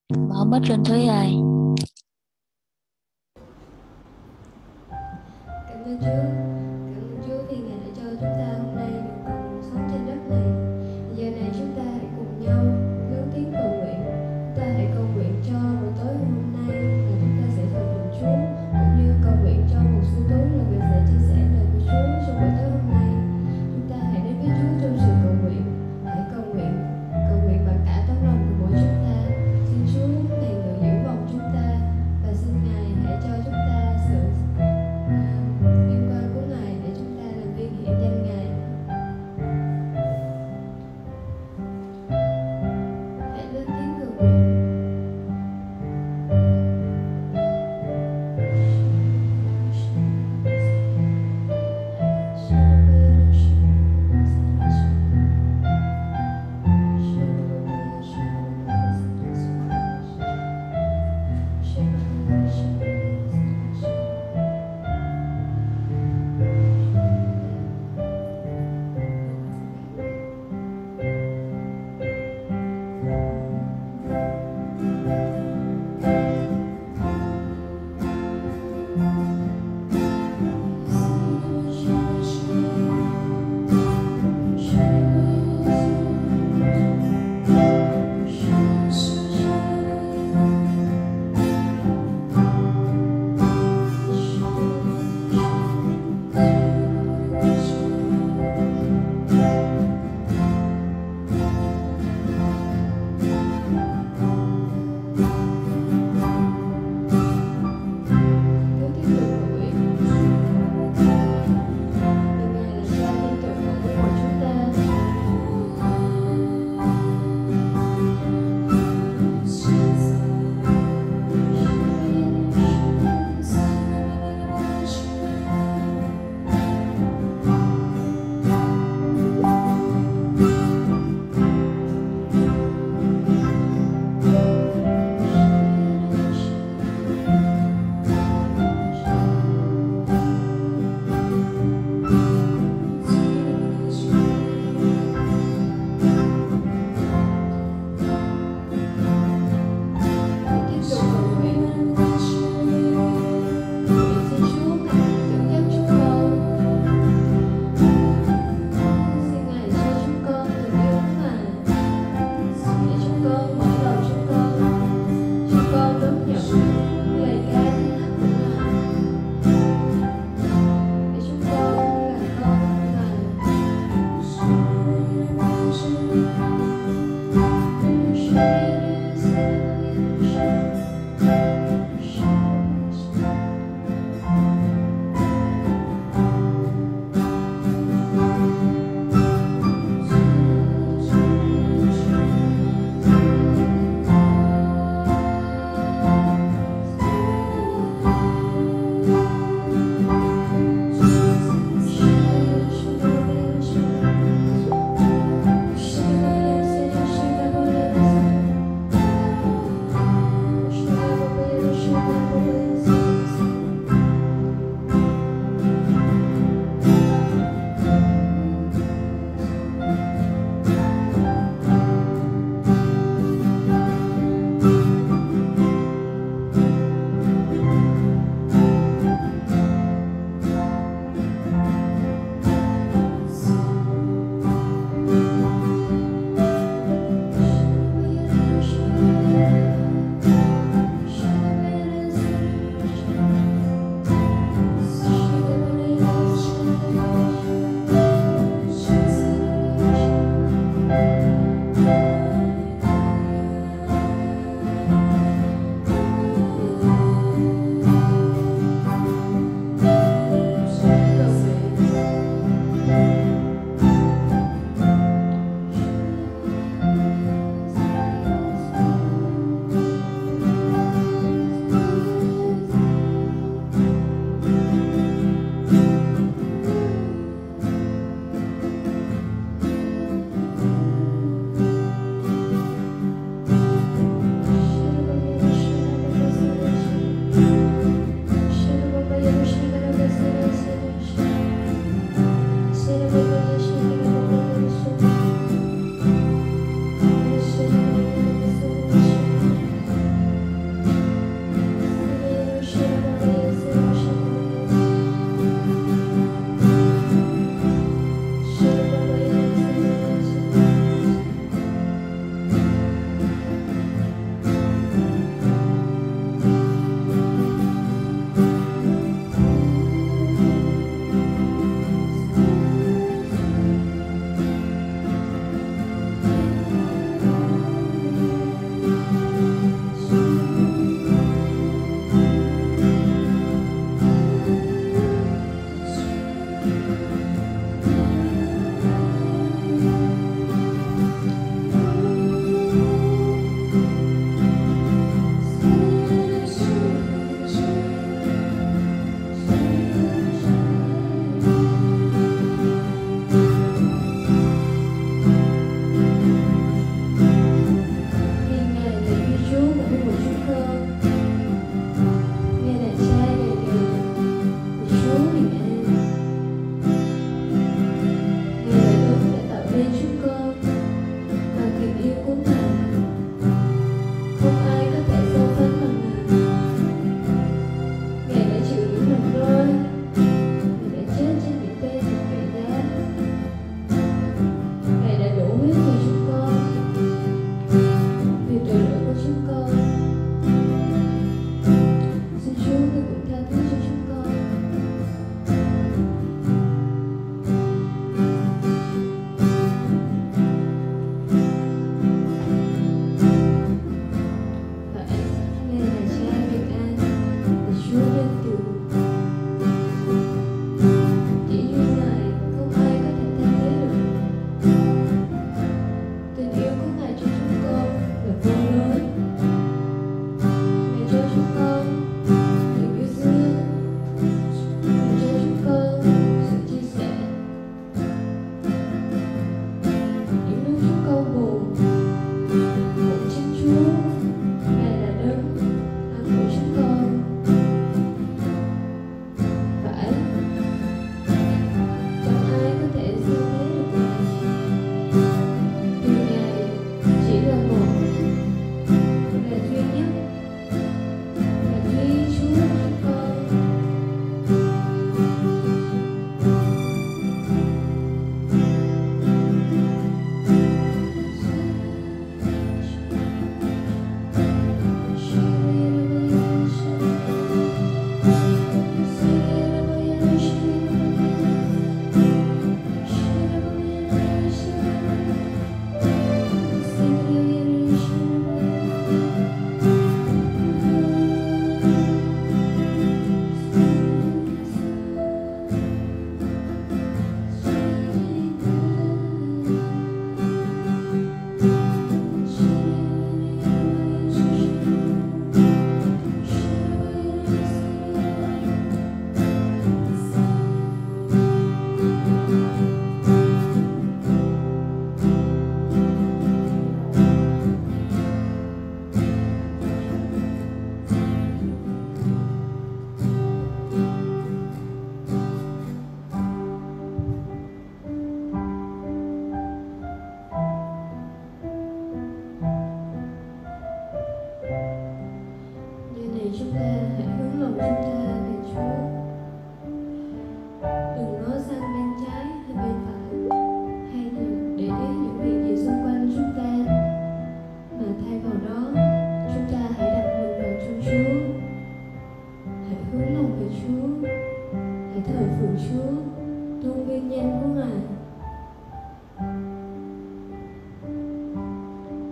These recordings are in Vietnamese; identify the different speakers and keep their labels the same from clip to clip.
Speaker 1: Mở mất trên Thúy ơi.
Speaker 2: Cảm ơn Chúa, cảm ơn Chúa vì Ngài đã cho chúng ta hôm nay được cùng sống trên đất này. Giờ này chúng ta hãy cùng nhau lớn tiếng cầu nguyện. Chúng ta hãy cầu nguyện cho buổi tối hôm nay là chúng ta sẽ thờ phượng Chúa, cũng như cầu nguyện cho một sư tối là người sẽ chia sẻ lời của Chúa trong buổi tối hôm nay. Chúng ta hãy đến với Chúa trong sự cầu nguyện. Hãy cầu nguyện bằng cả tấm lòng của mỗi chúng ta. Xin Chúa ngày ngự giữ vòng chúng ta, và xin Ngài hãy cho chúng ta sự vinh quang của Ngài để chúng ta làm viên hiển danh Ngài. Hãy lên tiếng cầu nguyện.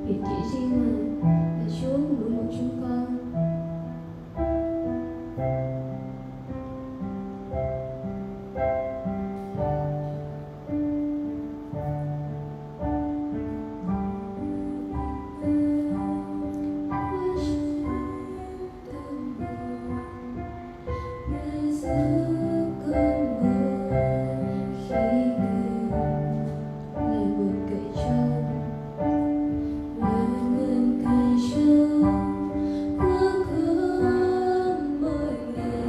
Speaker 2: Việc chỉ riêng mình là Chúa ngưỡng mộ chúng con. Hãy subscribe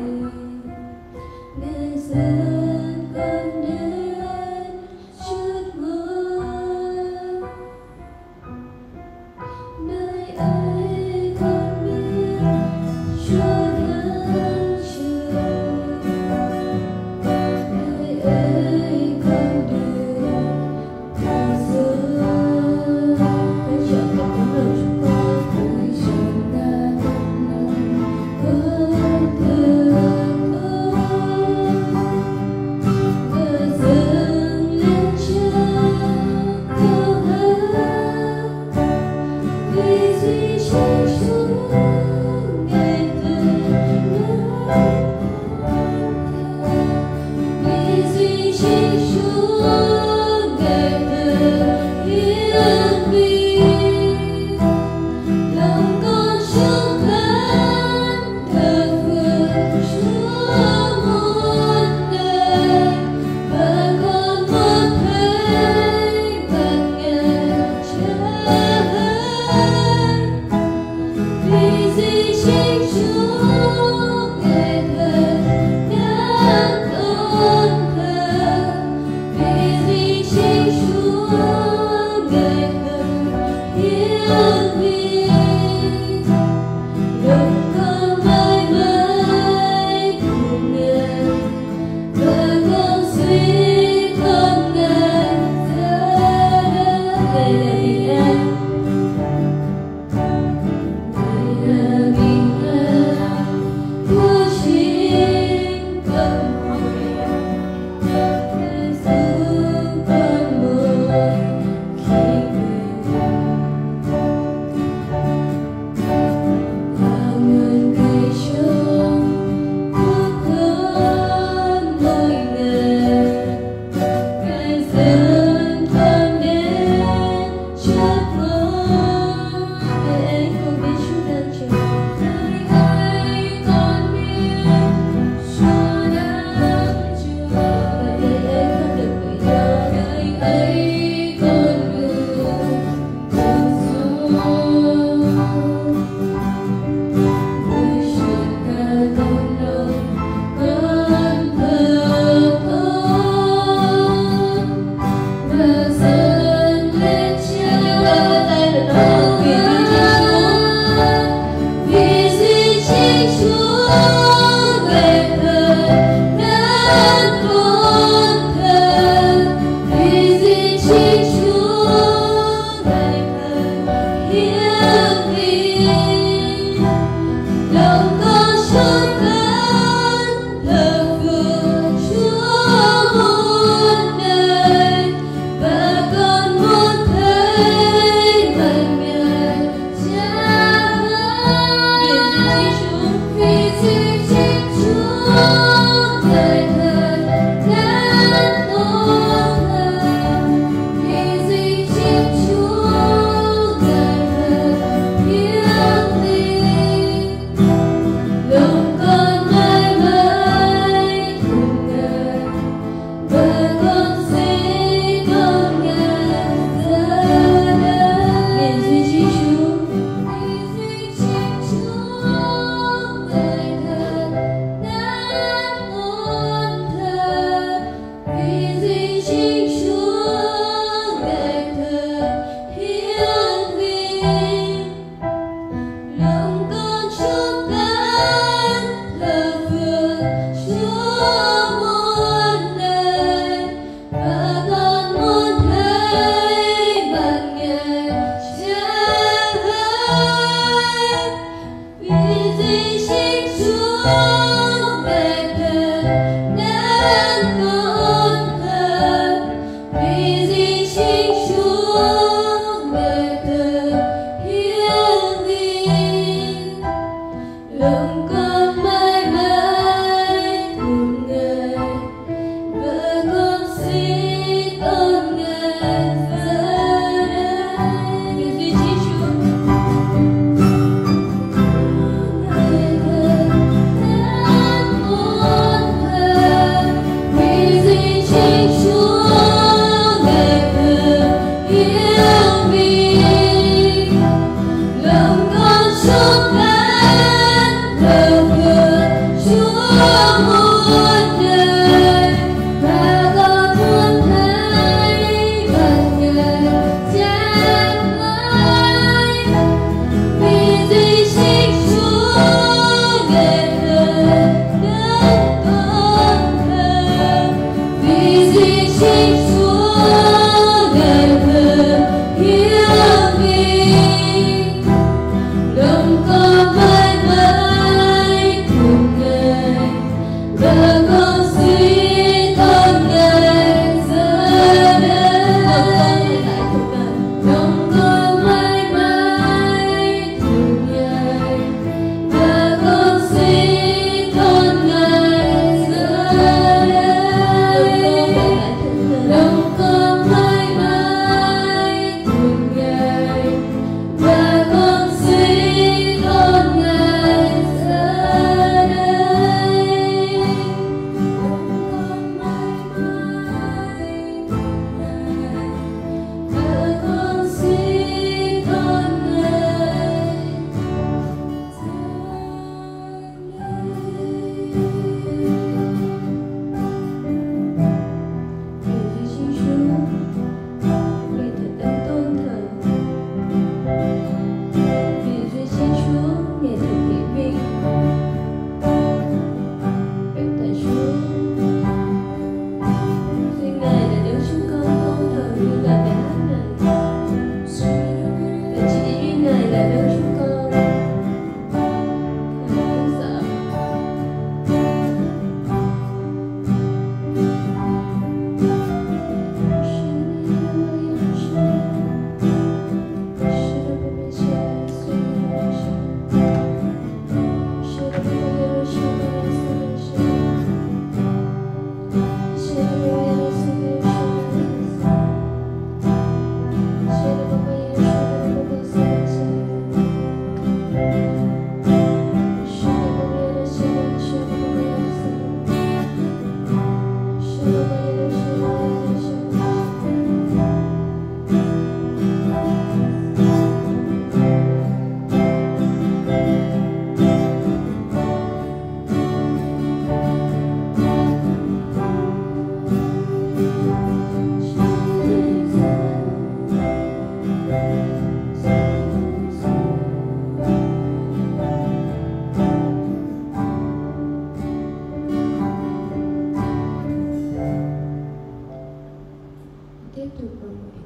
Speaker 2: Tiếp tục cầu nguyện.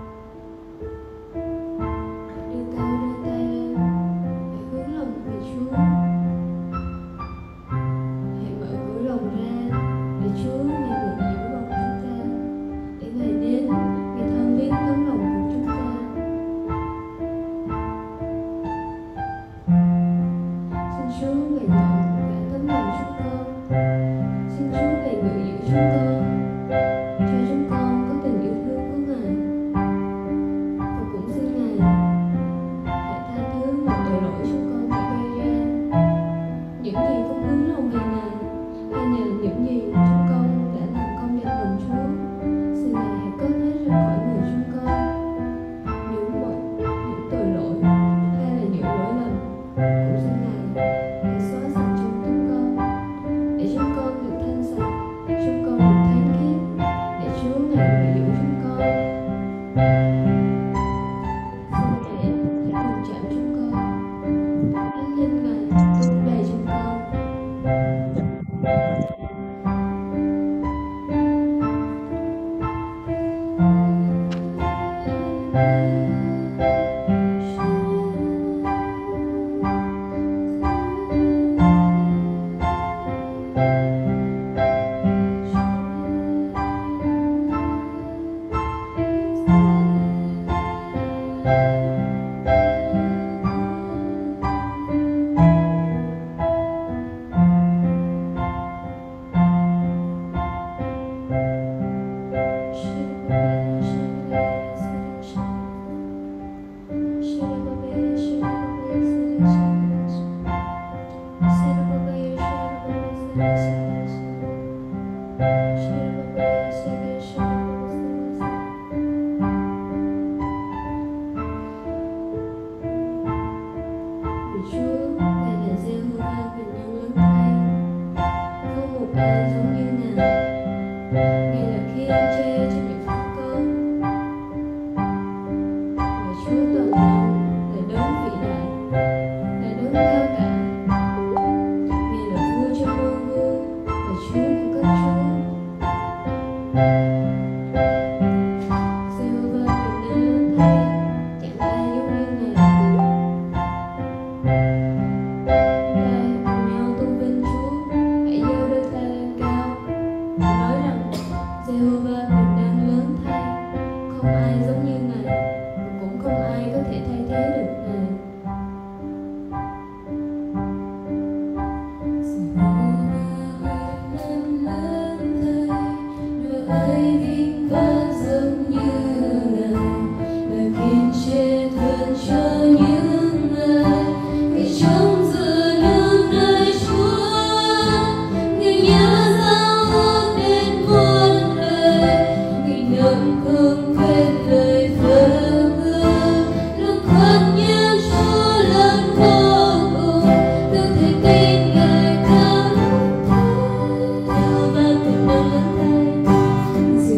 Speaker 2: Đưa cao đưa tay lên, hãy hướng lòng về Chúa. Hãy mở cửa lòng ra để Chúa Ngài ngự giữa lòng chúng ta, để Ngài đến, Ngài thăm viếng tấm lòng của chúng ta. Xin Chúa Ngài dọn cả tấm lòng chúng con. Xin Chúa Ngài ngự giữa chúng con, cho chúng con có tình yêu thương của Ngài. Và cũng xin Ngài hãy tha thứ mọi tội lỗi chúng con đã gây ra, những gì không hướng lòng về Ngài, hay là những gì chúng con đã làm công nhận lòng Chúa. Xin Ngài hãy cất hết ra khỏi người chúng con những tội lỗi hay là những lỗi lầm. Cũng xin Ngài hãy xóa sạch trong chúng con, để chúng con được thanh sạch, chúng con được thánh khiết, để Chúa Ngài ngự giữa chúng con. Xin Ngài hãy đừng chạm chúng con, Thánh Linh Ngài tuôn đầy chúng con.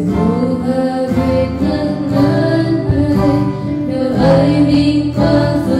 Speaker 2: Vinh quang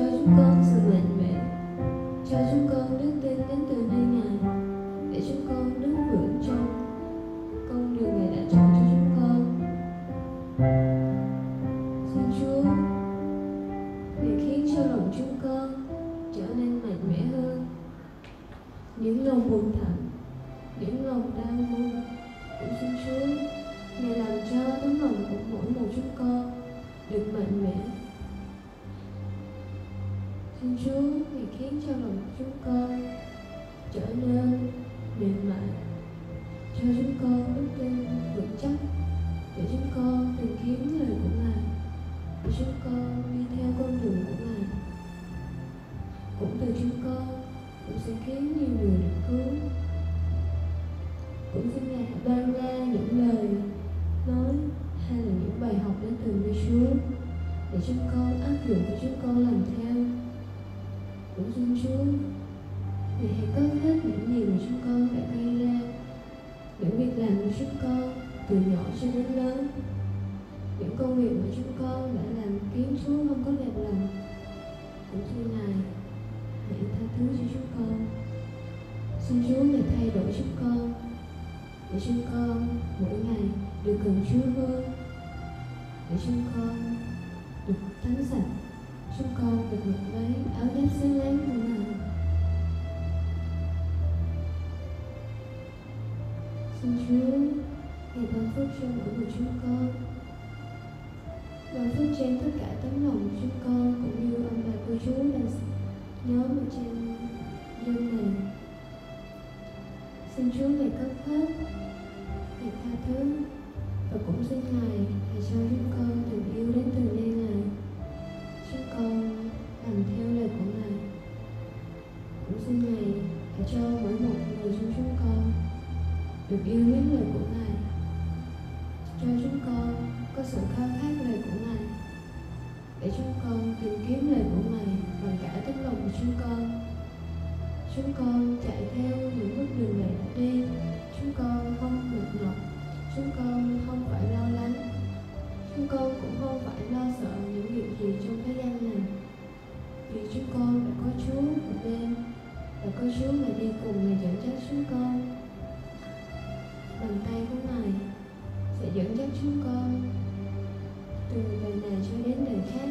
Speaker 2: chúng con sự mạnh mẽ, cho chúng con đức tin đến từ nơi Ngài, để chúng con đứng vững trong con đường Ngài đã chọn cho chúng con. Xin Chúa, Ngài khiến cho lòng chúng con trở nên mạnh mẽ hơn. Những lòng buồn thẳm, những lòng đau buồn, cũng xin Chúa, Ngài làm cho tấm lòng của mỗi một chúng con được mạnh mẽ. Xin Chúa, Ngài khiến cho lòng chúng con trở nên mềm mại, cho chúng con đức tin vững chắc, để chúng con tìm kiếm lời của Ngài, để chúng con đi theo con đường của Ngài. Cũng từ chúng con cũng sẽ khiến nhiều người được cứu. Cũng xin Ngài ban ra những lời nói hay là những bài học đến từ nơi Chúa, để chúng con áp dụng và chúng con làm theo. Cũng xin Chúa, Ngài hãy cất hết những gì mà chúng con đã gây ra, những việc làm của chúng con từ nhỏ cho đến lớn, những công việc mà chúng con đã làm khiến Chúa không có đẹp lòng. Cũng xin Ngài hãy tha thứ cho chúng con. Xin Chúa Ngài thay đổi chúng con, để chúng con mỗi ngày được gần Chúa hơn, để chúng con được tắm sạch, chúng con được mặc lấy áo giáp sáng láng của Ngài. Xin Chúa Ngài ban phước cho mỗi người chúng con, ban phước trên tất cả tấm lòng của chúng con, cũng như ông bà cô chú đang nhóm ở trên Zoom này. Xin Chúa Ngài cấp hết, Ngài tha thứ, và cũng xin Ngài hãy cho chúng con tình yêu đến từ nơi Ngài. Chúng con làm theo lời của Ngài. Cũng xin Ngài hãy cho mỗi một người trong chúng con được yêu mến lời của Ngài, cho chúng con có sự khao khát lời của Ngài, để chúng con tìm kiếm lời của Ngài bằng cả tấm lòng của chúng con. Chúng con chạy theo những bước đường Ngài đã đi, chúng con không mệt nhọc, chúng con không phải lo lắng, chúng con cũng không phải lo sợ những việc gì trong thế gian này, vì chúng con đã có Chúa ở bên, và có Chúa Ngài đi cùng Ngài dẫn dắt chúng con. Bàn tay của Ngài sẽ dẫn dắt chúng con từ đời này cho đến đời khác.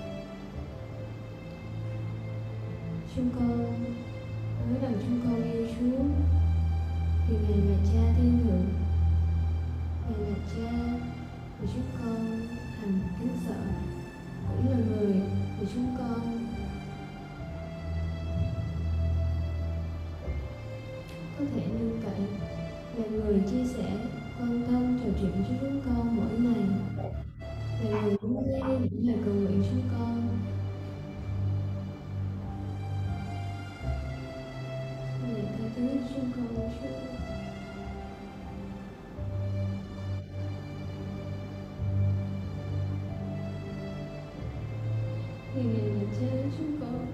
Speaker 2: Chúng con nói rằng chúng con yêu Chúa, vì Ngài là Cha thiên thượng, Ngài là Cha của chúng con hằng kính sợ, cũng là người của chúng con có thể nương cậy, là người chia sẻ, quan tâm, trò chuyện với chúng con mỗi ngày, là người lắng nghe những lời cầu nguyện chúng con. Ngài tha thứ chúng con, Chúa. Vì Ngài là Cha chúng con.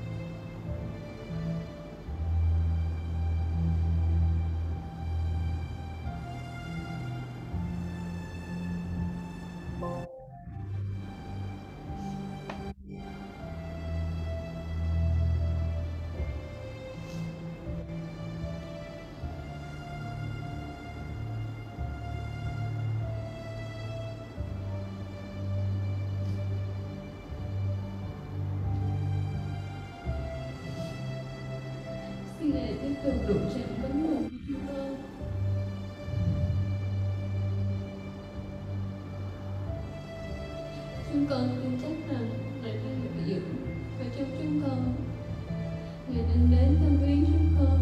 Speaker 2: Xin Ngài tiếp tục đụng chạm tấm lòng của chúng con. Chúng con tin chắc rằng Ngài đang ngự dưỡng ở trong chúng con. Ngài đang đến thăm viếng chúng con.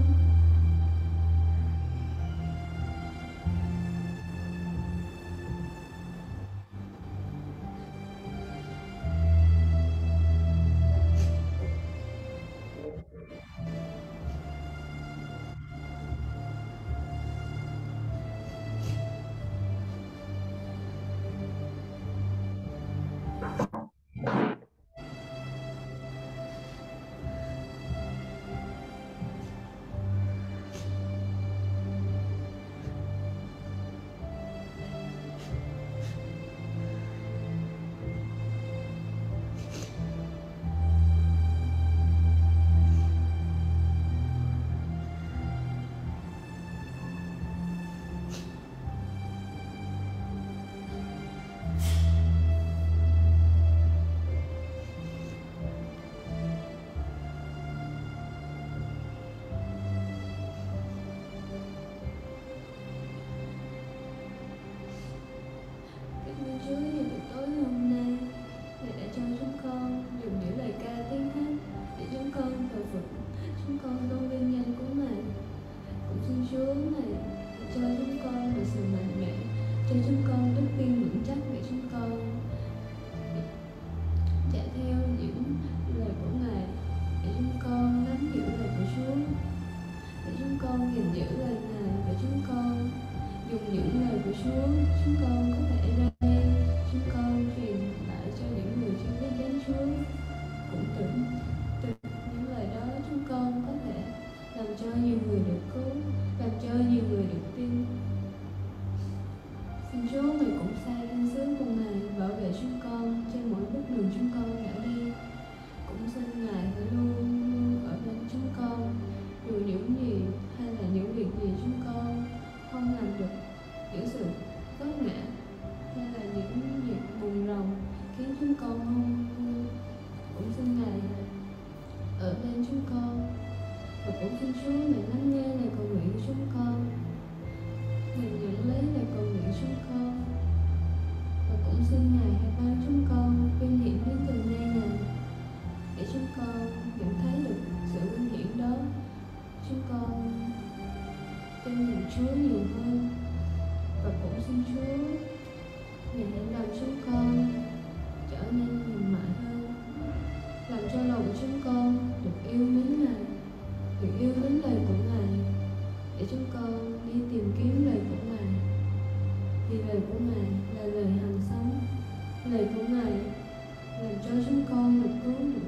Speaker 2: ngài ở bên chúng con, và cũng xin Chúa ngài lắng nghe lời cầu nguyện của chúng con, ngài nhận lấy lời cầu nguyện của chúng con, và cũng xin ngài hãy ban chúng con vinh hiển đến từ nay ngài, để chúng con nhận thấy được sự vinh hiển đó. Chúng con tin nhận Chúa nhiều hơn, và cũng xin Chúa ngài hãy làm chúng con trở nên mềm mại hơn, làm cho lòng của chúng con được yêu mến ngài, được yêu mến lời của ngài, để chúng con đi tìm kiếm lời của ngài, vì lời của ngài là lời hằng sống, lời của ngài làm cho chúng con được cứu được.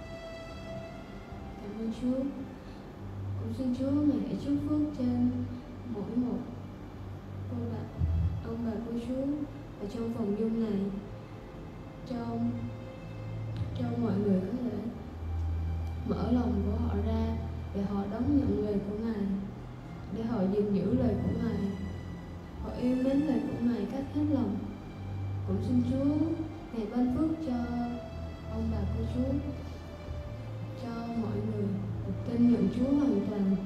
Speaker 2: Cảm ơn Chúa. Cũng xin Chúa ngài hãy chúc phước trên mỗi một ông bà cô chú ở trong phòng dung này, cho mọi người có thể mở lòng của họ ra để họ đón nhận lời của ngài, để họ gìn giữ lời của ngài, họ yêu mến lời của ngài cách hết lòng. Cũng xin Chúa ngài ban phước cho ông bà cô chú, cho mọi người được tin nhận Chúa hoàn toàn.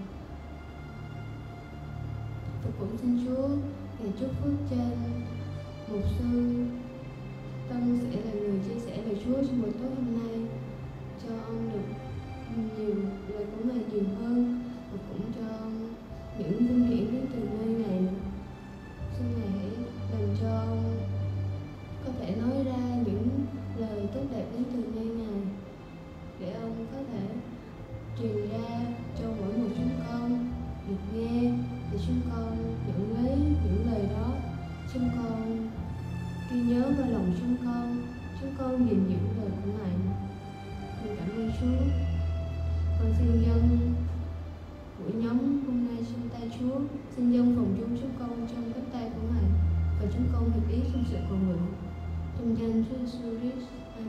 Speaker 2: Và cũng xin Chúa ngài chúc phước trên mục sư Tân sẽ là người chia sẻ lời Chúa trong buổi tối hôm nay, cho ông được nhiều lời của ngài nhiều hơn, và cũng cho ông những vinh hiển đến từ nơi ngài. Xin ngài hãy làm cho ông có thể nói ra những lời tốt đẹp đến từ nơi ngài, để ông có thể truyền ra cho mỗi một chúng con được nghe, để chúng con nhận lấy những lời đó, chúng con ghi nhớ vào lòng chúng con gìn giữ lời của ngài. Con cảm ơn Chúa. Con xin dâng buổi nhóm hôm nay trong tay Chúa, xin dâng phòng dung chúng con trong cánh tay của ngài, và chúng con hiệp ý trong sự cầu nguyện trong danh Chúa Jesus Christ.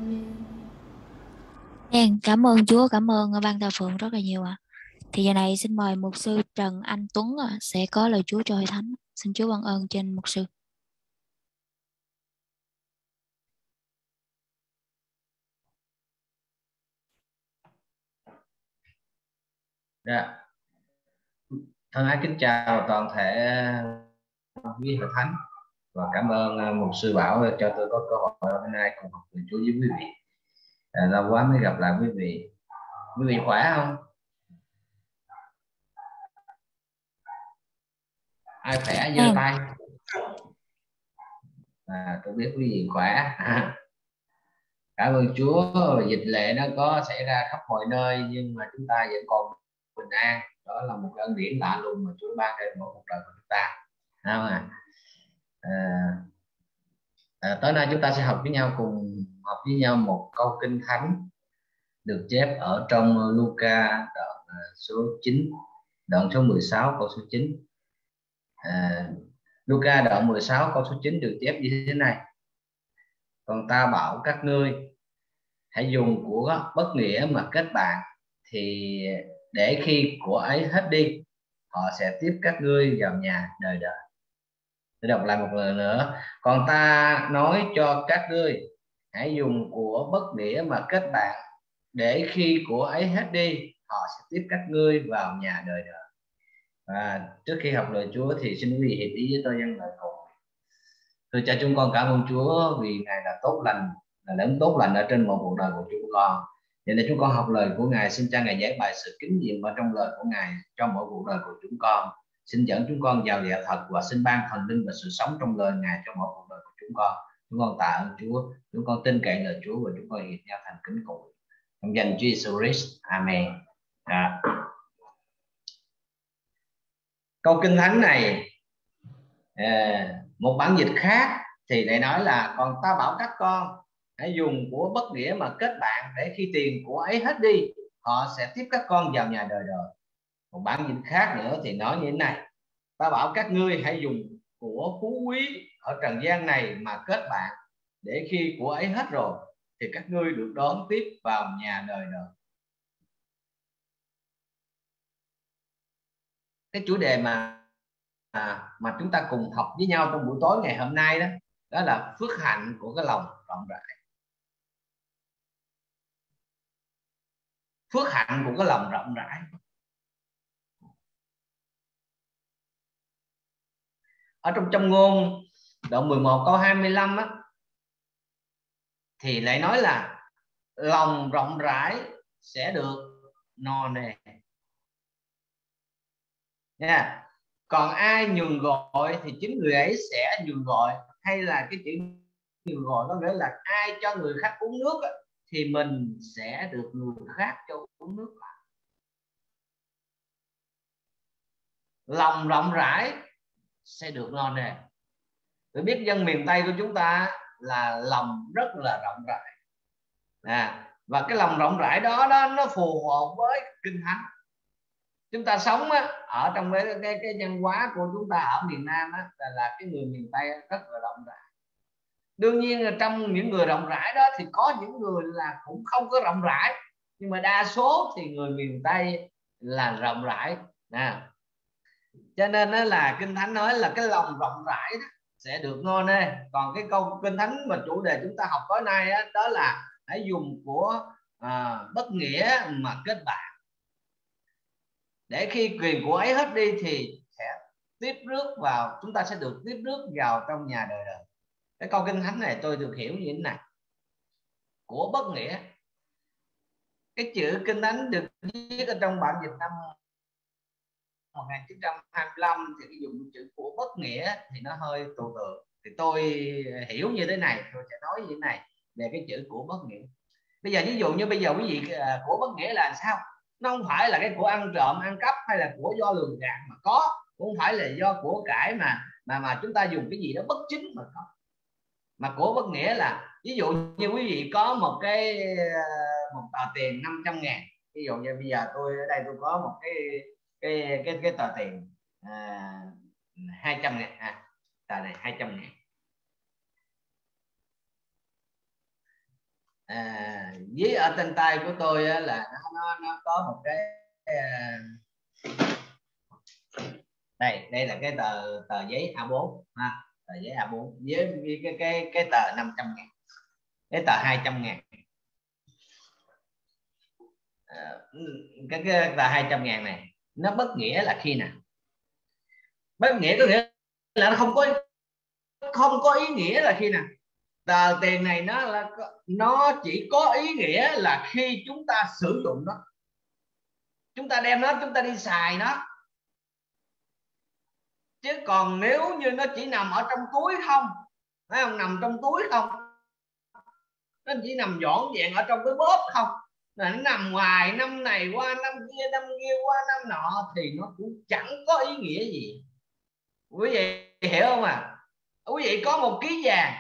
Speaker 2: Amen.
Speaker 1: Cảm ơn Chúa, cảm ơn ban thờ phượng rất là nhiều ạ. Thì giờ này xin mời mục sư Trần Anh Tuấn sẽ có lời Chúa cho hội thánh. Xin Chúa ban ơn trên mục sư.
Speaker 3: Dạ. Thân ái kính chào toàn thể quý hội thánh, và cảm ơn mục sư Bảo cho tôi có cơ hội hôm nay cùng học lời Chúa với quý vị. Lâu quá mới gặp lại quý vị. Quý vị khỏe không? Ai khỏe giơ tay. Tôi biết quý vị khỏe. Cảm ơn Chúa, dịch lệ nó có xảy ra khắp mọi nơi nhưng mà chúng ta vẫn còn bình an. Đó là một ân điển lạ lùng mà Chúa ban cho mỗi cuộc đời của chúng ta. Tối nay chúng ta sẽ học với nhau một câu kinh thánh được chép ở trong Luca đoạn số 9, đoạn số 16 câu số 9. Luca đoạn 16 câu số 9 được chép như thế này: còn ta bảo các ngươi hãy dùng của bất nghĩa mà kết bạn, thì để khi của ấy hết đi, họ sẽ tiếp các ngươi vào nhà đời đời. Tôi đọc lại một lần nữa: còn ta nói cho các ngươi hãy dùng của bất nghĩa mà kết bạn, để khi của ấy hết đi, họ sẽ tiếp các ngươi vào nhà đời đời. Và trước khi học lời Chúa thì xin quý vị hiệp ý với tôi dâng lời cầu nguyện. Thưa Cha, chúng con cảm ơn Chúa vì Ngài là tốt lành, là đấng tốt lành ở trên một cuộc đời của chúng con. Vậy nên chúng con học lời của Ngài, xin Cha Ngài giải bày sự kính nhiệm vào trong lời của Ngài trong mỗi cuộc đời của chúng con. Xin dẫn chúng con vào dạ thật, và xin ban thần linh và sự sống trong lời Ngài trong mỗi cuộc đời của chúng con. Chúng con tạ ơn Chúa, chúng con tin cậy lời Chúa, và chúng con hiệp nhau thành kính cầu nguyện trong danh Chúa Jesus Christ. Amen. Câu kinh thánh này, một bản dịch khác thì lại nói là còn ta bảo các con hãy dùng của bất nghĩa mà kết bạn, để khi tiền của ấy hết đi, họ sẽ tiếp các con vào nhà đời đời. Một bản dịch khác nữa thì nói như thế này: ta bảo các ngươi hãy dùng của phú quý ở trần gian này mà kết bạn, để khi của ấy hết rồi thì các ngươi được đón tiếp vào nhà đời đời. Cái chủ đề mà chúng ta cùng học với nhau trong buổi tối ngày hôm nay đó là phước hạnh của cái lòng rộng rãi. phước hạnh của cái lòng rộng rãi. Ở trong Châm Ngôn đoạn 11 câu 25 á, thì lại nói là lòng rộng rãi sẽ được no nê nha. Còn ai nhường gọi thì chính người ấy sẽ nhường gọi, hay là cái chữ nhường gọi có nghĩa là ai cho người khác uống nước á, thì mình sẽ được người khác cho uống nước. Lòng rộng rãi sẽ được no nê. Tôi biết dân miền Tây của chúng ta là lòng rất là rộng rãi, và cái lòng rộng rãi đó nó phù hợp với Kinh Thánh. Chúng ta sống á, ở trong cái văn hóa của chúng ta ở miền Nam á, là cái người miền Tây rất là rộng rãi. Đương nhiên là trong những người rộng rãi đó thì có những người là cũng không có rộng rãi, nhưng mà đa số thì người miền Tây là rộng rãi. Cho nên đó là Kinh Thánh nói là cái lòng rộng rãi đó sẽ được no nê. Còn cái câu Kinh Thánh mà chủ đề chúng ta học tối nay á, đó là hãy dùng của bất nghĩa mà kết bạn, để khi quyền của ấy hết đi thì sẽ tiếp rước vào, chúng ta sẽ được tiếp rước vào trong nhà đời đời. Cái câu Kinh Thánh này tôi được hiểu như thế này: của bất nghĩa. Cái chữ Kinh Thánh được viết ở trong bản dịch năm 1925 thì cái dùng chữ của bất nghĩa thì nó hơi trừu tượng. Thì tôi hiểu như thế này, tôi sẽ nói như thế này về cái chữ của bất nghĩa. Bây giờ ví dụ như bây giờ quý vị, của bất nghĩa là sao? Nó không phải là cái của ăn trộm ăn cắp hay là của do lường gạt mà có, cũng không phải là do của cải mà chúng ta dùng cái gì đó bất chính mà có. Mà của bất nghĩa là ví dụ như quý vị có một tờ tiền 500.000. Ví dụ như bây giờ tôi ở đây tôi có một cái tờ tiền 200.000, tờ này 200.000. Với ở trên tay của tôi là nó có một cái đây là cái tờ giấy A4 tờ giấy A4 với cái tờ 500.000, cái tờ 200.000. Cái tờ 200.000 này nó bất nghĩa là khi nào? Bất nghĩa có nghĩa là nó không có ý nghĩa là khi nào? Tờ tiền này nó chỉ có ý nghĩa là khi chúng ta sử dụng nó, chúng ta đem nó, chúng ta đi xài nó. Chứ còn nếu như nó chỉ nằm ở trong túi không, phải không, nằm trong túi không, nó chỉ nằm dọn dẹn ở trong cái bóp không, là nó nằm ngoài, năm này qua năm kia qua năm nọ, thì nó cũng chẳng có ý nghĩa gì. Quý vị hiểu không Quý vị có 1 ký vàng,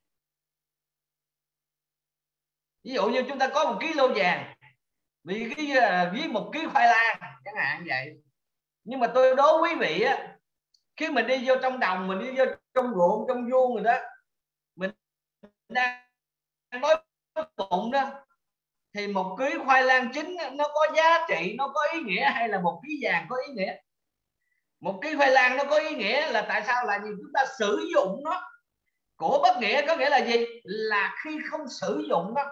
Speaker 3: ví dụ như chúng ta có 1 kg vàng vì với 1 kg khoai lang chẳng hạn vậy. Nhưng mà tôi đố quý vị á, khi mình đi vô trong đồng, mình đi vô trong ruộng, trong vuông rồi đó, mình đang đói bụng đó, thì 1 kg khoai lang chín nó có giá trị, nó có ý nghĩa, hay là 1 kg vàng có ý nghĩa? 1 kg khoai lang nó có ý nghĩa là tại sao? Là vì chúng ta sử dụng nó. Của bất nghĩa có nghĩa là gì? Là khi không sử dụng nó.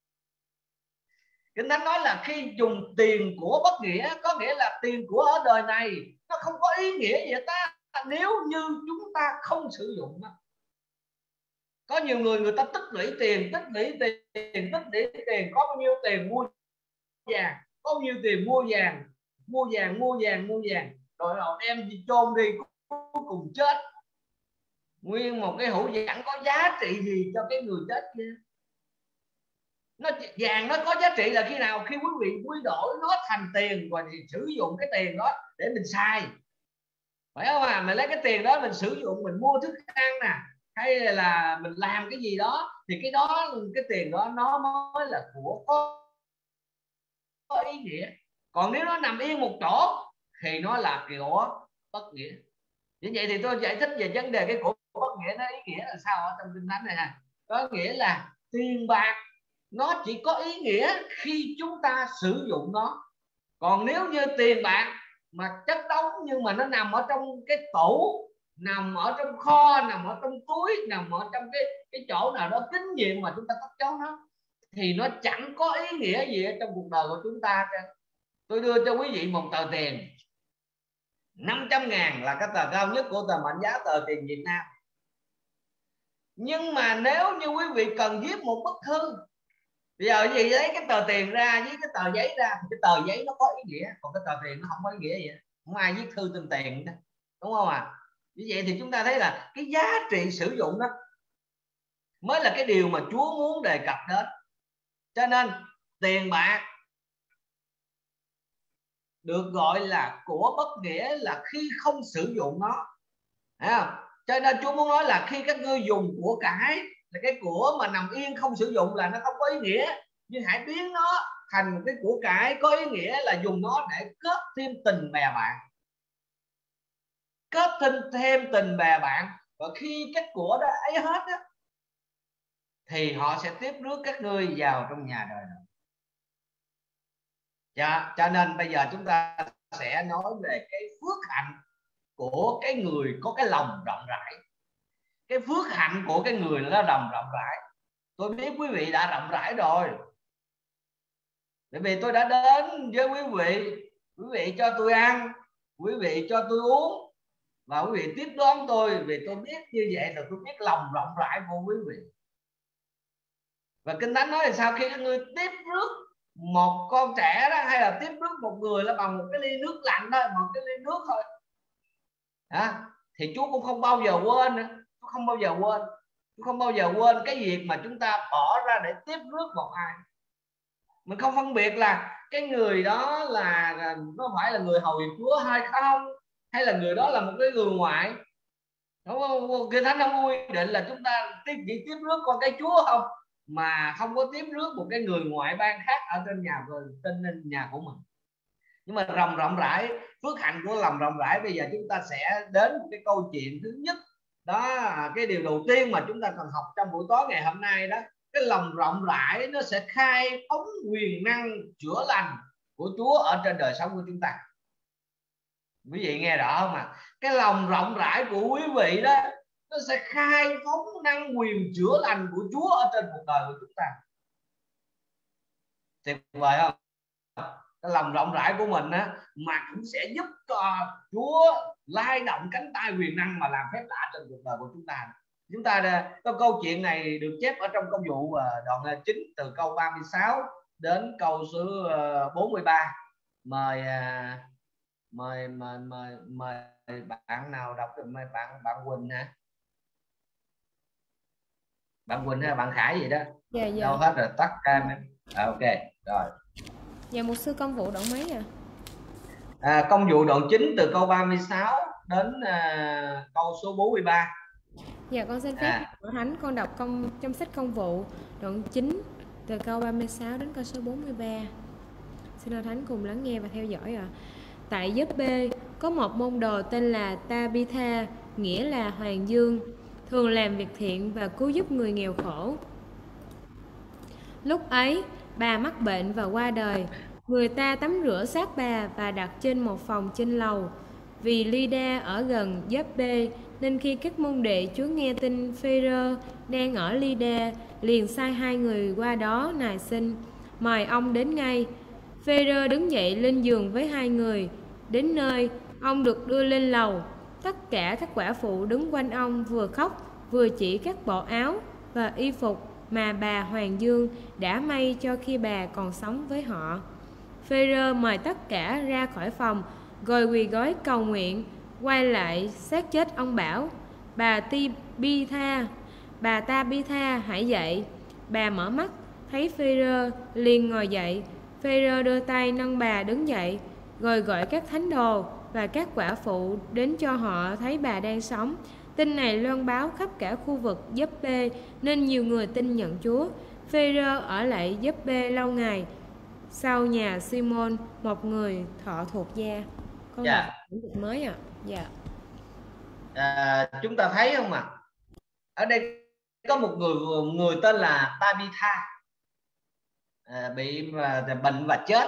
Speaker 3: Kinh Thánh nói là khi dùng tiền của bất nghĩa, có nghĩa là tiền của ở đời này nó không có ý nghĩa gì ta, nếu như chúng ta không sử dụng nó. Có nhiều người ta tích lũy tiền, có bao nhiêu tiền mua vàng, có bao nhiêu tiền mua vàng, rồi họ đem đi chôn đi, cuối cùng chết. Nguyên một cái hũ chẳng có giá trị gì cho cái người chết kia. Vàng nó có giá trị là khi nào? Khi quý vị quy đổi nó thành tiền và sử dụng cái tiền đó để mình xài, phải không mình lấy cái tiền đó mình sử dụng, mình mua thức ăn nè, hay là mình làm cái gì đó, thì cái tiền đó nó mới là của có ý nghĩa. Còn nếu nó nằm yên một chỗ thì nó là của bất nghĩa. Như vậy thì tôi giải thích về vấn đề cái của bất nghĩa nó ý nghĩa là sao ở trong Kinh Thánh này có nghĩa là tiền bạc nó chỉ có ý nghĩa khi chúng ta sử dụng nó. Còn nếu như tiền bạc mà chất đống nhưng mà nó nằm ở trong cái tủ, nằm ở trong kho, nằm ở trong túi, nằm ở trong cái chỗ nào đó kín nhiệm mà chúng ta cất giấu nó, thì nó chẳng có ý nghĩa gì ở trong cuộc đời của chúng ta. Tôi đưa cho quý vị một tờ tiền 500.000 là cái tờ cao nhất của tờ mệnh giá tờ tiền Việt Nam. Nhưng mà nếu như quý vị cần viết một bức thư, bây giờ cái gì lấy cái tờ tiền ra với cái tờ giấy ra thì cái tờ giấy nó có ý nghĩa, còn cái tờ tiền nó không có ý nghĩa gì, không ai viết thư trên tiền đó, đúng không ạ? Như vậy thì chúng ta thấy là cái giá trị sử dụng đó mới là cái điều mà Chúa muốn đề cập đến. Cho nên tiền bạc được gọi là của bất nghĩa là khi không sử dụng nó, thấy không? Cho nên Chúa muốn nói là khi các ngươi dùng của cải là cái của mà nằm yên không sử dụng là nó không có ý nghĩa, nhưng hãy biến nó thành một cái của cải có ý nghĩa là dùng nó để kết thêm tình bè bạn, kết thêm tình bè bạn. Và khi cái của đó ấy hết á, thì họ sẽ tiếp rước các ngươi vào trong nhà đời này. Cho nên bây giờ chúng ta sẽ nói về cái phước hạnh của cái người có cái lòng rộng rãi. Cái phước hạnh của cái người nó rộng rãi. Tôi biết quý vị đã rộng rãi rồi, bởi vì tôi đã đến với quý vị cho tôi ăn, quý vị cho tôi uống, và quý vị tiếp đón tôi. Vì tôi biết như vậy là tôi biết lòng rộng rãi của quý vị. Và Kinh Thánh nói là sau khi các ngươi tiếp rước một con trẻ đó, hay là tiếp rước một người là bằng một cái ly nước lạnh thôi, một cái ly nước thôi đó, thì Chúa cũng không bao giờ quên nữa. Chúa không bao giờ quên. Chúa không bao giờ quên cái việc mà chúng ta bỏ ra để tiếp rước một ai. Mình không phân biệt là cái người đó là nó phải là người hầu việc Chúa hay không, hay là người đó là một cái người ngoại, đúng không? Kinh Thánh không quy định là chúng ta chỉ tiếp rước con cái Chúa không, mà không có tiếp rước một cái người ngoại bang khác ở trên nhà của mình. Nhưng mà rộng rãi, phước hạnh của lòng rộng rãi. Bây giờ chúng ta sẽ đến một cái câu chuyện thứ nhất, đó cái điều đầu tiên mà chúng ta cần học trong buổi tối ngày hôm nay đó. Cái lòng rộng rãi nó sẽ khai phóng quyền năng chữa lành của Chúa ở trên đời sống của chúng ta. Quý vị nghe rõ không ạ? Cái lòng rộng rãi của quý vị đó, nó sẽ khai phóng năng quyền chữa lành của Chúa ở trên cuộc đời của chúng ta. Tuyệt vời không? Cái lòng rộng rãi của mình á, mà cũng sẽ giúp cho Chúa lay động cánh tay quyền năng mà làm phép lạ trên cuộc đời của chúng ta. Chúng ta có câu chuyện này được chép ở trong Công vụ đoạn 9 từ câu 36 đến câu số 43. Mời bạn nào đọc được? Mời bạn Quỳnh hả? Bạn Quỳnh hay bạn Khải gì đó?
Speaker 2: Dạ.
Speaker 3: Đâu hết rồi, tắt camera. Ok rồi.
Speaker 2: Dạ, mục sư Công vụ đoạn mấy
Speaker 3: Công vụ đoạn 9 từ câu 36 đến câu số 43.
Speaker 2: Dạ, con xin phép Hội Thánh con đọc trong sách Công vụ đoạn 9 từ câu 36 đến câu số 43. Xin Hội Thánh cùng lắng nghe và theo dõi ạ. Tại Gióp-bê có một môn đồ tên là Ta-bi-tha, nghĩa là Hoàng Dương, thường làm việc thiện và cứu giúp người nghèo khổ. Lúc ấy, bà mắc bệnh và qua đời. Người ta tắm rửa xác bà và đặt trên một phòng trên lầu. Vì Lydda ở gần Gióp-bê, nên khi các môn đệ Chúa nghe tin Phêrô đang ở Lydda, liền sai 2 người qua đó nài xin, mời ông đến ngay. Phêrô đứng dậy lên giường với 2 người. Đến nơi, ông được đưa lên lầu. Tất cả các quả phụ đứng quanh ông vừa khóc vừa chỉ các bộ áo và y phục mà bà Hoàng Dương đã may cho khi bà còn sống với họ. Phêrô mời tất cả ra khỏi phòng, rồi quỳ gối cầu nguyện. Quay lại xác chết, ông bảo: Bà Ta-bi-tha, hãy dậy. Bà mở mắt, thấy Phêrô, liền ngồi dậy. Phêrô đưa tay nâng bà đứng dậy, rồi gọi các thánh đồ và các quả phụ đến cho họ thấy bà đang sống. Tin này loan báo khắp cả khu vực Gióp-bê, nên nhiều người tin nhận Chúa. Phêrô ở lại Gióp-bê lâu ngày, sau nhà Simon, một người thọ thuộc gia. Con đọc lĩnh vực mới ạ. Dạ.
Speaker 3: Chúng ta thấy không ạ? Ở đây có một người tên là Ta-bi-tha, bị bệnh và chết.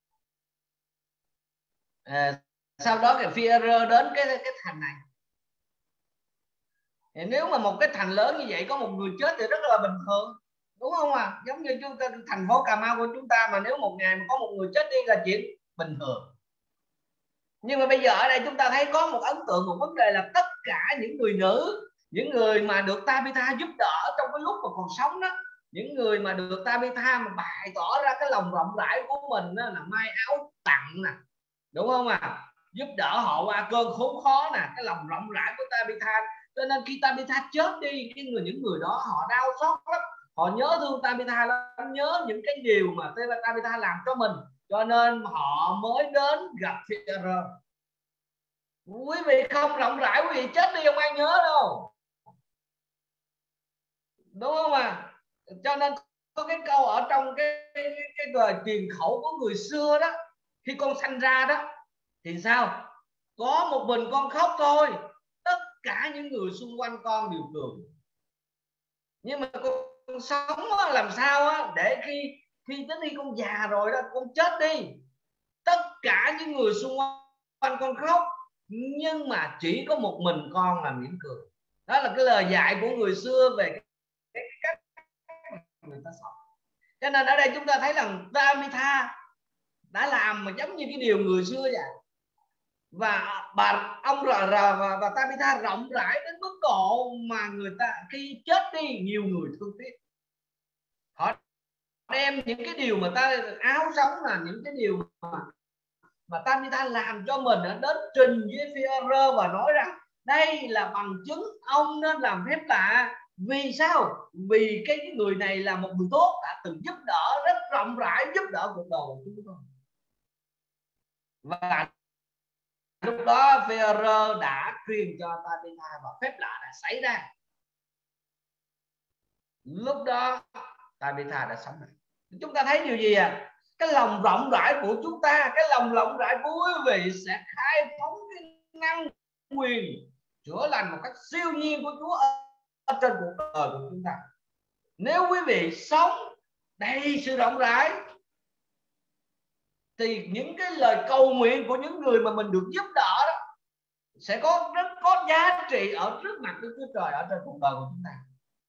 Speaker 3: Sau đó cái Phêrô đến cái thành này. Thì nếu mà một cái thành lớn như vậy có một người chết thì rất là bình thường, đúng không ạ? Giống như chúng ta, thành phố Cà Mau của chúng ta mà nếu một ngày mà có một người chết đi là chuyện bình thường. Nhưng mà bây giờ ở đây chúng ta thấy có một ấn tượng, một vấn đề là tất cả những người nữ, những người mà được Tabitha giúp đỡ trong cái lúc mà còn sống đó, những người mà được Tabitha mà bày tỏ ra cái lòng rộng rãi của mình đó, là may áo tặng nè, đúng không ạ? Giúp đỡ họ qua cơn khốn khó nè, cái lòng rộng rãi của Tabitha. Cho nên khi Tabitha chết đi, những người đó họ đau xót lắm, họ nhớ thương Tabitha lắm, nhớ những cái điều mà Tabitha làm cho mình, cho nên họ mới đến gặp Führer. Quý vị không rộng rãi, quý vị chết đi không ai nhớ đâu, đúng không ạ? Cho nên có cái câu ở trong cái lời truyền khẩu của người xưa đó, khi con sanh ra đó thì sao? Có một mình con khóc thôi, tất cả những người xung quanh con đều cười. Nhưng mà con sống làm sao để khi đến khi con già rồi đó, con chết đi, tất cả những người xung quanh con khóc, nhưng mà chỉ có một mình con là mỉm cười. Đó là cái lời dạy của người xưa về cái cách người ta sống. Cho nên ở đây chúng ta thấy rằng Tabitha đã làm mà giống như cái điều người xưa vậy. Và ông và Tabitha rộng rãi đến mức độ mà người ta khi chết đi nhiều người thương tiếc. Họ đem những cái điều mà ta áo sống, là những cái điều mà Tabitha làm cho mình đến trình với Führer và nói rằng đây là bằng chứng ông nên làm phép lạ. Vì sao? Vì cái người này là một người tốt, đã từng giúp đỡ rất rộng rãi, giúp đỡ cuộc đời của chúng tôi. Và lúc đó Führer đã truyền cho Tabitha và phép lạ đã xảy ra. Lúc đó Tabitha đã sống lại. Chúng ta thấy điều gì cái lòng rộng rãi của chúng ta, cái lòng rộng rãi của quý vị sẽ khai phóng cái năng quyền chữa lành một cách siêu nhiên của Chúa ở trên cuộc đời của chúng ta. Nếu quý vị sống đầy sự rộng rãi thì những cái lời cầu nguyện của những người mà mình được giúp đỡ đó sẽ rất có giá trị ở trước mặt Đức Chúa Trời ở trên cuộc đời của chúng ta.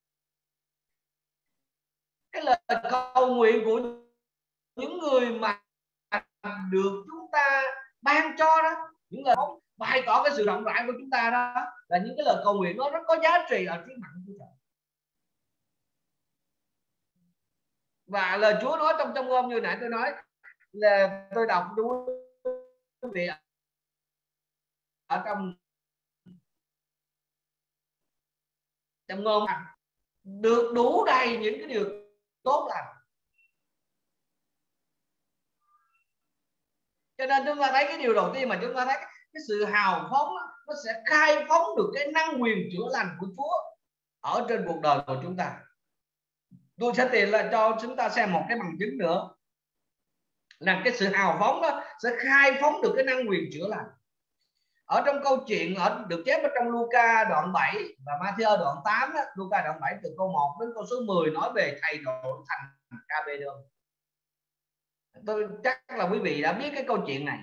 Speaker 3: Cái lời cầu nguyện của những người mà được chúng ta ban cho đó, những lời bày tỏ cái sự rộng rãi của chúng ta đó, là những cái lời cầu nguyện đó rất có giá trị ở trước mặt Chúa Trời. Và lời Chúa nói trong Châm Ngôn như nãy tôi nói, là tôi đọc cho quý vị ở trong Châm Ngôn, được đủ đầy những cái điều tốt lành. Cho nên chúng ta thấy cái điều đầu tiên mà chúng ta thấy cái sự hào phóng đó, nó sẽ khai phóng được cái năng quyền chữa lành của Chúa ở trên cuộc đời của chúng ta. Tôi sẽ tìm là cho chúng ta xem một cái bằng chứng nữa, là cái sự hào phóng đó sẽ khai phóng được cái năng quyền chữa lành. Ở trong câu chuyện được chép ở trong Luca đoạn 7 và Matthew đoạn 8 đó, Luca đoạn 7 từ câu 1 đến câu số 10 nói về thầy đổi thành Ca-bê-đơ. Tôi chắc là quý vị đã biết cái câu chuyện này.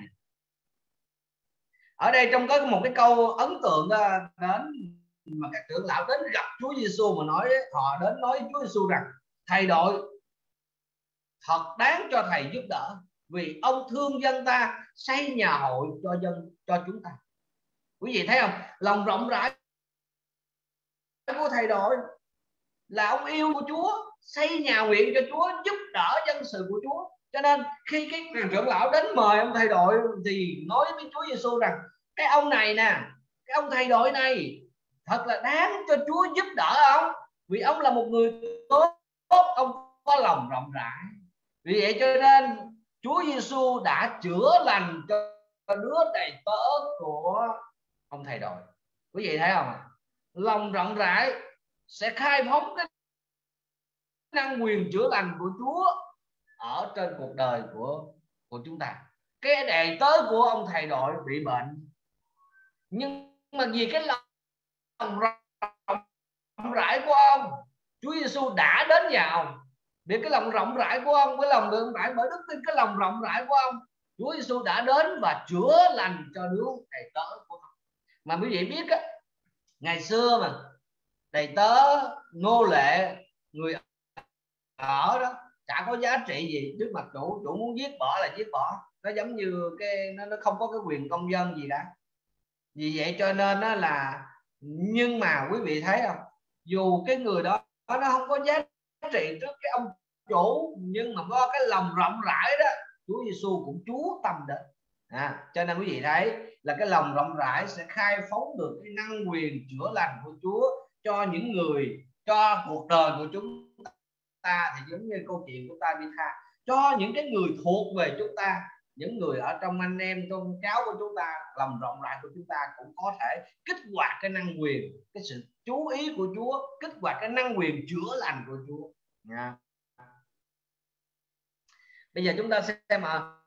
Speaker 3: Ở đây trong có một cái câu ấn tượng đến mà các trưởng lão đến gặp Chúa Giêsu mà nói, họ đến nói Chúa Giêsu rằng thầy đội thật đáng cho thầy giúp đỡ, vì ông thương dân ta, xây nhà hội cho chúng ta. Quý vị thấy không? Lòng rộng rãi của thầy đội là ông yêu của Chúa, xây nhà nguyện cho Chúa, giúp đỡ dân sự của Chúa. Cho nên khi cái trưởng lão đến mời ông thầy đội thì nói với Chúa Giêsu rằng cái ông này nè, cái ông thầy đội này thật là đáng cho Chúa giúp đỡ ông, vì ông là một người tốt, ông có lòng rộng rãi. Vì vậy cho nên Chúa Giêsu đã chữa lành cho đứa đầy tớ của ông thầy đội. Quý vị thấy không? Lòng rộng rãi sẽ khai phóng cái năng quyền chữa lành của Chúa ở trên cuộc đời của chúng ta. Cái đầy tớ của ông thầy đội bị bệnh, nhưng mà vì cái lòng rộng rãi của ông, Chúa Giêsu đã đến nhà ông. Vì cái lòng rộng rãi của ông, cái lòng rộng rãi bởi đức tin, cái lòng rộng rãi của ông, Chúa Giêsu đã đến và chữa lành cho đứa đầy tớ của ông. Mà quý vị biết á, ngày xưa mà đầy tớ nô lệ, người ở đó chả có giá trị gì trước mặt chủ muốn giết bỏ là giết bỏ. Nó giống như cái nó không có cái quyền công dân gì cả. Vì vậy cho nên đó là, nhưng mà quý vị thấy không, dù cái người đó nó không có giá trị trước cái ông chủ, nhưng mà có cái lòng rộng rãi đó, Chúa Giêsu cũng chú tâm đến. Cho nên quý vị thấy là cái lòng rộng rãi sẽ khai phóng được cái năng quyền chữa lành của Chúa cho những người, cho cuộc đời của chúng ta. Thì giống như câu chuyện của Ta Bi Tha, cho những cái người thuộc về chúng ta, những người ở trong anh em tôn giáo của chúng ta, lòng rộng rãi của chúng ta cũng có thể kích hoạt cái năng quyền, cái sự chú ý của Chúa, kích hoạt cái năng quyền chữa lành của Chúa. Bây giờ chúng ta xem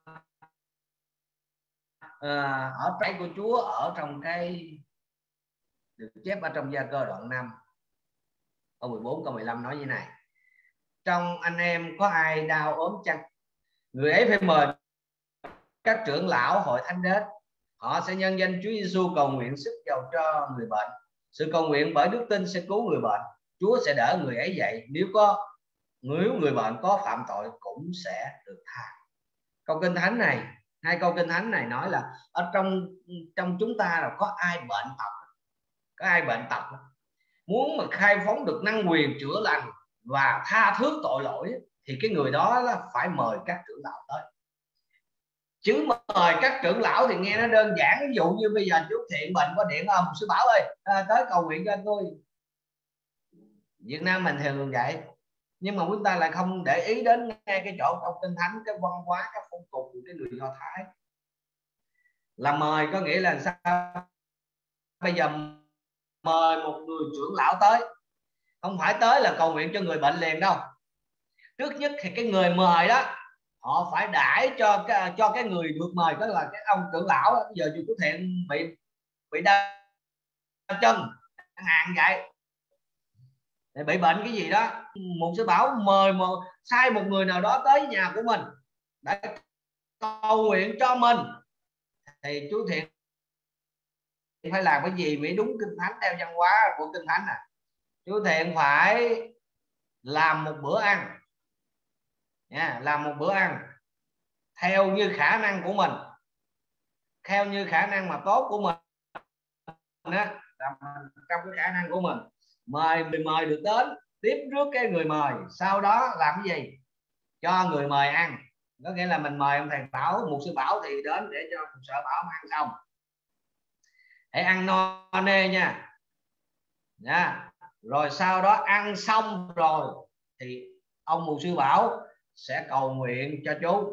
Speaker 3: ở trái của Chúa ở trong cái được chép ở trong Gia Cơ đoạn 5 câu 14 câu 15 nói như này: trong anh em có ai đau ốm chăng, người ấy phải mời các trưởng lão hội thánh đến, họ sẽ nhân danh Chúa Giêsu cầu nguyện sức dầu cho người bệnh. Sự cầu nguyện bởi đức tin sẽ cứu người bệnh, Chúa sẽ đỡ người ấy dậy, nếu người bệnh có phạm tội cũng sẽ được tha. Câu kinh thánh này, hai câu kinh thánh này nói là ở trong chúng ta là có ai bệnh tật, muốn mà khai phóng được năng quyền chữa lành và tha thứ tội lỗi thì cái người đó là phải mời các trưởng lão tới. Chứ mời các trưởng lão thì nghe nó đơn giản. Ví dụ như bây giờ chú Thiện bệnh có điện ông sư Bảo ơi, tới cầu nguyện cho tôi. Việt Nam mình thường vậy, nhưng mà chúng ta lại không để ý đến nghe cái chỗ trong kinh thánh, cái văn hóa, cái phong tục của cái người Do Thái là mời có nghĩa là sao? Bây giờ mời một người trưởng lão tới, không phải tới là cầu nguyện cho người bệnh liền đâu. Trước nhất thì cái người mời đó họ phải đãi cho cái người được mời, đó là cái ông trưởng lão đó. Bây giờ chú Thiện bị đau chân hạn vậy, bị bệnh cái gì đó, một sư Bảo sai một người nào đó tới nhà của mình để cầu nguyện cho mình, thì chú Thiện phải làm cái gì mới đúng kinh thánh, theo văn hóa của kinh thánh chú Thiện phải làm một bữa ăn làm một bữa ăn theo như khả năng của mình, theo như khả năng mà tốt của mình trong cái khả năng của mình. Mời được đến, tiếp rước cái người mời, sau đó làm cái gì? Cho người mời ăn. Có nghĩa là mình mời ông thầy Bảo, một sư Bảo thì đến để cho một sợ Bảo ăn xong, hãy ăn no nê nha. Rồi sau đó ăn xong rồi thì ông mục sư Bảo sẽ cầu nguyện cho chú.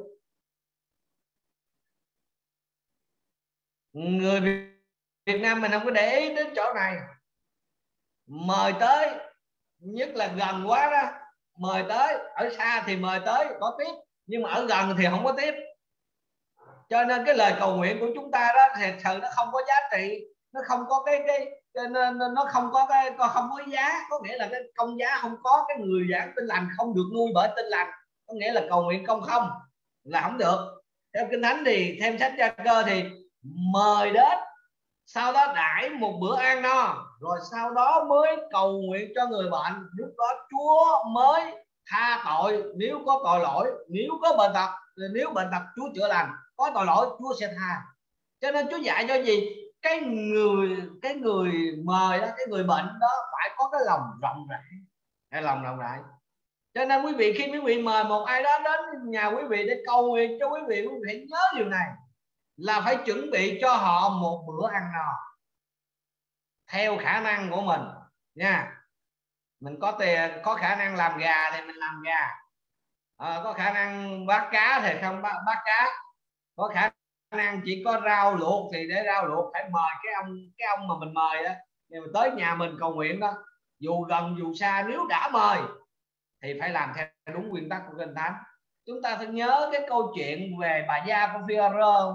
Speaker 3: Người Việt Nam mình không có để ý đến chỗ này. Mời tới, nhất là gần quá đó, mời tới, ở xa thì mời tới có tiếp, nhưng mà ở gần thì không có tiếp. Cho nên cái lời cầu nguyện của chúng ta đó thì sự nó không có giá trị, nó không có nó không có giá. Có nghĩa là cái công giá không có, cái người giảng tin lành không được nuôi bởi tin lành, có nghĩa là cầu nguyện công không là không được. Theo kinh thánh thì thêm sách Gia Cơ thì mời đến, sau đó đãi một bữa ăn no, rồi sau đó mới cầu nguyện cho người bệnh. Lúc đó Chúa mới tha tội nếu có tội lỗi, nếu có bệnh tật, nếu bệnh tật Chúa chữa lành, có tội lỗi Chúa sẽ tha. Cho nên Chúa dạy cho gì? Cái người mời đó, cái người bệnh đó phải có cái lòng rộng rãi, cái lòng rộng rãi. Cho nên quý vị, khi quý vị mời một ai đó đến nhà quý vị để cầu nguyện cho quý vị hãy nhớ điều này là phải chuẩn bị cho họ một bữa ăn no theo khả năng của mình nha. Mình có tiền, có khả năng làm gà thì mình làm gà, có khả năng bắt cá thì không bắt cá, có khả năng chỉ có rau luộc thì để rau luộc. Phải mời cái ông mà mình mời đó, nhưng mà tới nhà mình cầu nguyện đó, dù gần dù xa, nếu đã mời thì phải làm theo đúng nguyên tắc của kinh thánh. Chúng ta phải nhớ cái câu chuyện về bà Gia của Phi-a-rơ.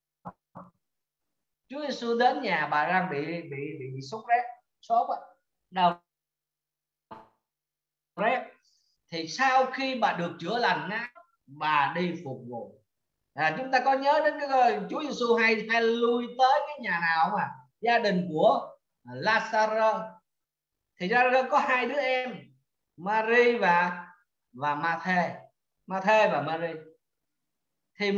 Speaker 3: Chúa Giêsu đến nhà bà đang bị sốt rét, sốt đau rét, thì sau khi bà được chữa lành bà đi phục vụ. Chúng ta có nhớ đến cái Chúa Giêsu hay lui tới cái nhà nào mà gia đình của Lazarus, thì ra có hai đứa em, Mary và và Ma-thê và Mary. Thì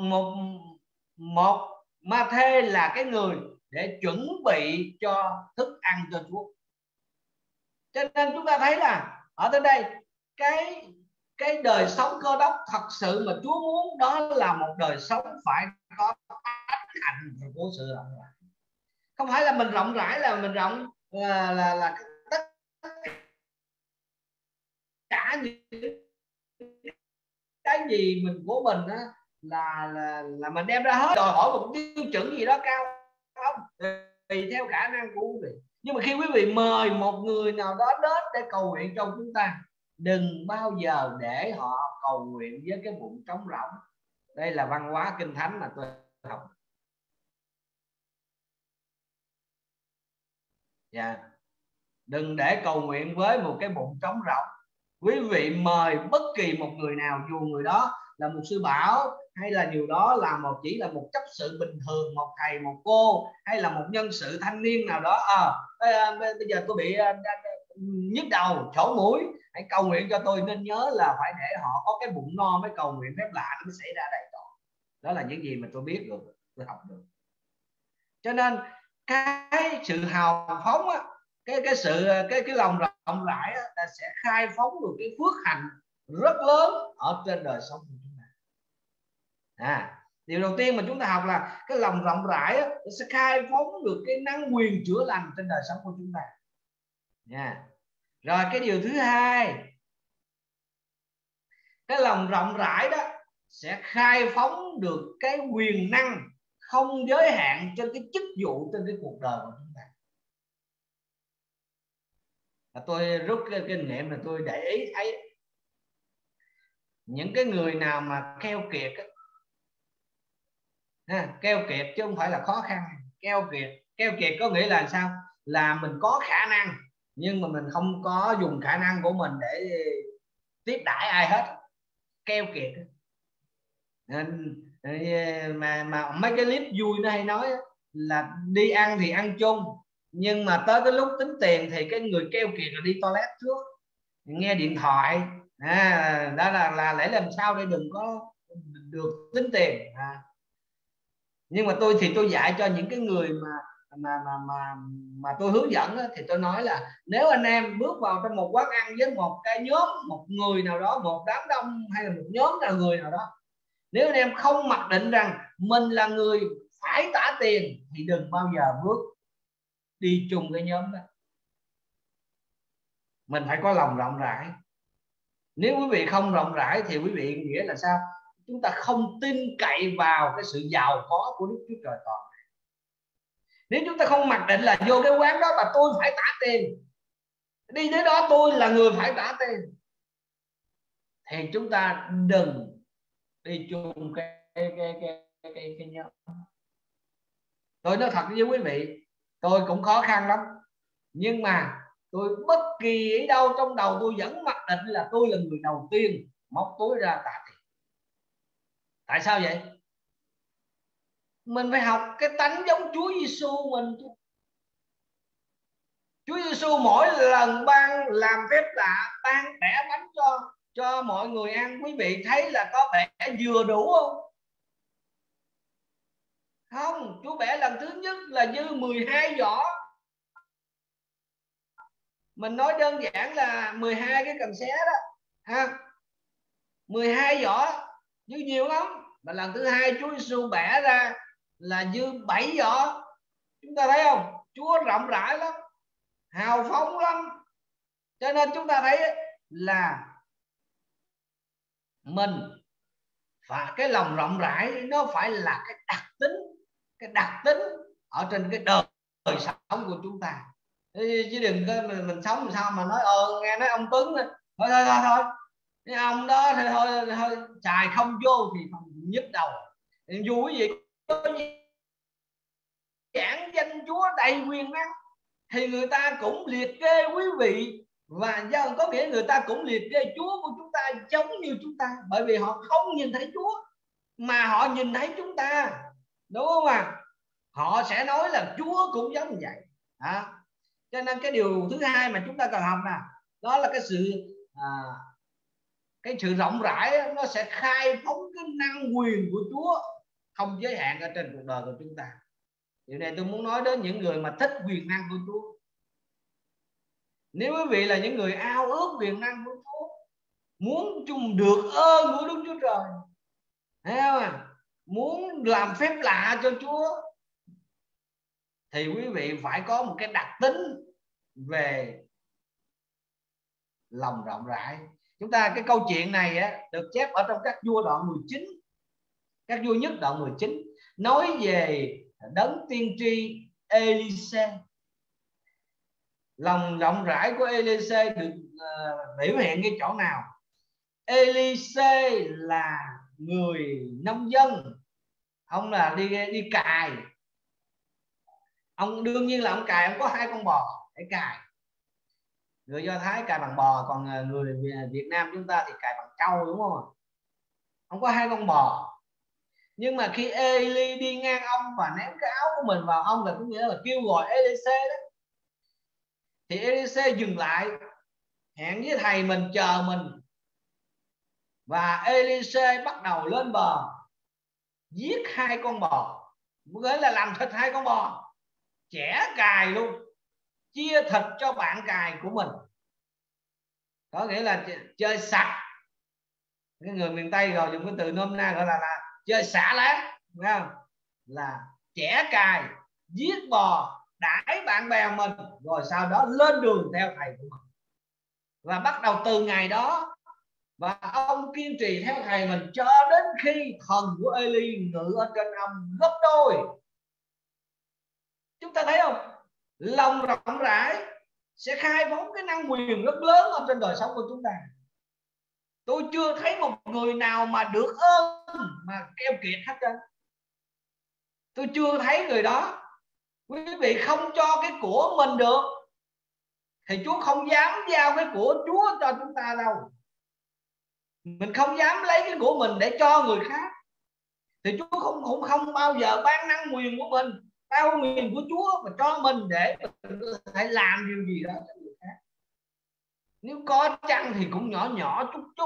Speaker 3: một Ma-thê là cái người để chuẩn bị cho thức ăn cho Chúa. Cho nên chúng ta thấy là ở tới đây cái đời sống Cơ Đốc thật sự mà Chúa muốn đó là một đời sống phải có ác hạnh của sự rộng rãi. Không phải là mình rộng rãi là mình rộng là tất cả những cái gì của mình đó là mình đem ra hết, đòi hỏi một tiêu chuẩn gì đó cao không, tùy theo khả năng của quý vị. Nhưng mà khi quý vị mời một người nào đó đến để cầu nguyện trong chúng ta, đừng bao giờ để họ cầu nguyện với cái bụng trống rỗng. Đây là văn hóa Kinh Thánh mà tôi học. Đừng để cầu nguyện với một cái bụng trống rỗng. Quý vị mời bất kỳ một người nào, dù người đó là một sư bảo hay là điều đó là chỉ là một chấp sự bình thường, một thầy một cô hay là một nhân sự thanh niên nào đó, bây giờ tôi bị nhức đầu sổ mũi, hãy cầu nguyện cho tôi, nên nhớ là phải để họ có cái bụng no mới cầu nguyện phép lạ nó mới xảy ra đầy đủ. Đó là những gì mà tôi biết được, tôi học được. Cho nên cái sự hào phóng á, cái lòng rộng rãi ta sẽ khai phóng được cái phước hạnh rất lớn ở trên đời sống của chúng ta. Điều đầu tiên mà chúng ta học là cái lòng rộng rãi sẽ khai phóng được cái năng quyền chữa lành trên đời sống của chúng ta. Rồi cái điều thứ hai, cái lòng rộng rãi đó sẽ khai phóng được cái quyền năng không giới hạn trên cái chức vụ trên cái cuộc đời của chúng ta. Tôi rút cái kinh nghiệm là tôi để ý thấy những cái người nào mà keo kiệt keo kiệt chứ không phải là khó khăn. Keo kiệt có nghĩa là sao? Là mình có khả năng nhưng mà mình không có dùng khả năng của mình để tiếp đãi ai hết. Keo kiệt. Mà mấy cái clip vui nó hay nói là đi ăn thì ăn chung, nhưng mà tới cái lúc tính tiền thì cái người keo kiệt là đi toilet trước, nghe điện thoại, đó là để làm sao để đừng có được tính tiền. Nhưng mà tôi dạy cho những cái người mà tôi hướng dẫn đó, thì tôi nói là nếu anh em bước vào trong một quán ăn với một cái nhóm, một người nào đó, một đám đông hay là một nhóm nào người nào đó, nếu anh em không mặc định rằng mình là người phải trả tiền thì đừng bao giờ bước đi chung cái nhóm đó. Mình phải có lòng rộng rãi. Nếu quý vị không rộng rãi thì quý vị nghĩa là sao? Chúng ta không tin cậy vào cái sự giàu có của Đức Chúa Trời toàn. Nếu chúng ta không mặc định là vô cái quán đó mà tôi phải trả tiền, đi tới đó tôi là người phải trả tiền, thì chúng ta đừng đi chung cái nhóm. Tôi nói thật với quý vị, tôi cũng khó khăn lắm, nhưng mà tôi bất kỳ ở đâu trong đầu tôi vẫn mặc định là tôi là người đầu tiên móc túi ra trả tiền. Tại sao vậy? Mình phải học cái tánh giống Chúa Giêsu mình. Chúa Giêsu mỗi lần ban làm phép lạ, ban bẻ bánh cho mọi người ăn, quý vị thấy là có bẻ vừa đủ không? Không, Chúa bẻ lần thứ nhất là dư 12 giỏ. Mình nói đơn giản là 12 cái cần xé đó, 12 giỏ dư nhiều lắm. Mà lần thứ hai Chúa Giêsu bẻ ra là dư 7 giỏ. Chúng ta thấy không? Chúa rộng rãi lắm, hào phóng lắm. Cho nên chúng ta thấy là mình và cái lòng rộng rãi nó phải là cái đặc tính ở trên cái đời sống của chúng ta. Chứ đừng có mình sống làm sao mà nói nghe nói ông Tuấn thôi cái ông đó thì thôi xài không vô thì không nhức đầu. Dù quý vị có giảng danh Chúa đầy quyền năng thì người ta cũng liệt kê quý vị, và do có nghĩa người ta cũng liệt kê Chúa của chúng ta giống như chúng ta, bởi vì họ không nhìn thấy Chúa mà họ nhìn thấy chúng ta, đúng không ạ? Họ sẽ nói là Chúa cũng giống như vậy. Cho nên cái điều thứ hai mà chúng ta cần học đó là cái sự cái sự rộng rãi nó sẽ khai phóng cái năng quyền của Chúa không giới hạn ở trên cuộc đời của chúng ta. Điều này tôi muốn nói đến những người mà thích quyền năng của Chúa. Nếu quý vị là những người ao ước quyền năng của Chúa, muốn chung được ơn của Đức Chúa Trời, thấy không? Muốn làm phép lạ cho Chúa, thì quý vị phải có một cái đặc tính về lòng rộng rãi. Chúng ta cái câu chuyện này á, được chép ở trong các vua đoạn 19, các vua nhất đoạn 19, nói về đấng tiên tri Elise. Lòng rộng rãi của Elise được biểu hiện cái chỗ nào? Elise là người nông dân, ông là đi cài. Ông đương nhiên là ông cài, ông có 2 con bò để cài. Người Do Thái cài bằng bò, còn người Việt Nam chúng ta thì cài bằng trâu, đúng không? Ông có 2 con bò. Nhưng mà khi Eli đi ngang ông và ném cái áo của mình vào ông, là có nghĩa là kêu gọi Elise đó, thì Elise dừng lại, hẹn với thầy mình chờ mình. Và Elise bắt đầu lên bờ giết 2 con bò, nghĩa là làm thịt 2 con bò, chẻ cài luôn, chia thịt cho bạn cài của mình. Có nghĩa là chơi sạch. Cái người miền Tây rồi dùng cái từ nôm na gọi là chơi xả láng, phải không? Là chẻ cài, giết bò, đãi bạn bè mình, rồi sau đó lên đường theo thầy của mình. Và bắt đầu từ ngày đó, và ông kiên trì theo thầy mình cho đến khi thần của Eli ngự ở trên ông gấp đôi. Chúng ta thấy không? Lòng rộng rãi sẽ khai phóng cái năng quyền rất lớn ở trên đời sống của chúng ta. Tôi chưa thấy một người nào mà được ơn mà keo kiệt hết trơn. Tôi chưa thấy người đó. Quý vị không cho cái của mình được thì Chúa không dám giao cái của Chúa cho chúng ta đâu. Mình không dám lấy cái của mình để cho người khác thì Chúa không bao giờ ban năng quyền của mình, ban quyền của Chúa mà cho mình để mình có thể làm điều gì đó cho người khác. Nếu có chăng thì cũng nhỏ nhỏ chút chút.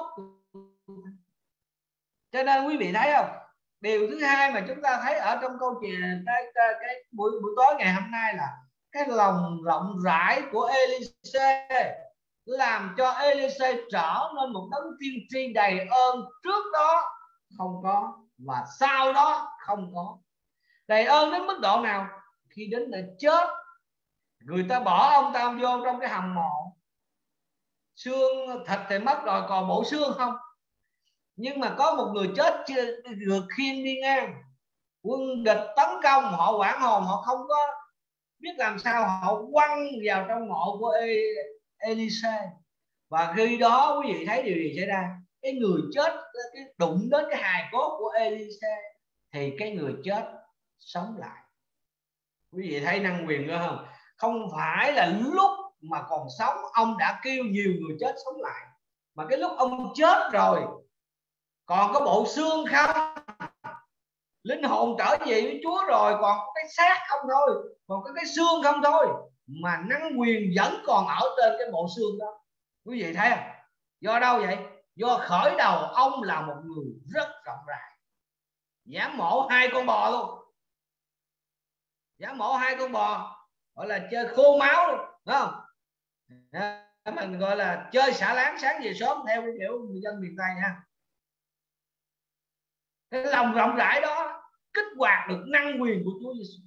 Speaker 3: Cho nên quý vị thấy không, điều thứ hai mà chúng ta thấy ở trong câu chuyện cái buổi tối ngày hôm nay là cái lòng rộng rãi của Elise làm cho Elise trở nên một đấng tiên tri đầy ơn. Trước đó không có và sau đó không có. Đầy ơn đến mức độ nào? Khi đến để chết, người ta bỏ ông ta vô trong cái hầm mộ, xương thịt thì mất rồi, còn bộ xương không. Nhưng mà có một người chết chưa được khiêng đi ngang, quân địch tấn công, họ hoảng hồn, họ không có biết làm sao, họ quăng vào trong mộ của Elise. Và khi đó quý vị thấy điều gì xảy ra? Cái người chết cái đụng đến cái hài cốt của Elise thì cái người chết sống lại. Quý vị thấy năng quyền nữa không? Không phải là lúc mà còn sống ông đã kêu nhiều người chết sống lại, mà cái lúc ông chết rồi còn có bộ xương không, linh hồn trở về với Chúa rồi, còn có cái xác không thôi, còn có cái xương không thôi, mà năng quyền vẫn còn ở trên cái bộ xương đó. Quý vị thấy không? Do đâu vậy? Do khởi đầu ông là một người rất rộng rãi, dám mổ 2 con bò luôn, dám mổ 2 con bò, gọi là chơi khô máu luôn, đúng không? Mình gọi là chơi xả láng sáng về sớm theo cái kiểu người dân miền Tây nha. Cái lòng rộng rãi đó kích hoạt được năng quyền của Chúa Giêsu.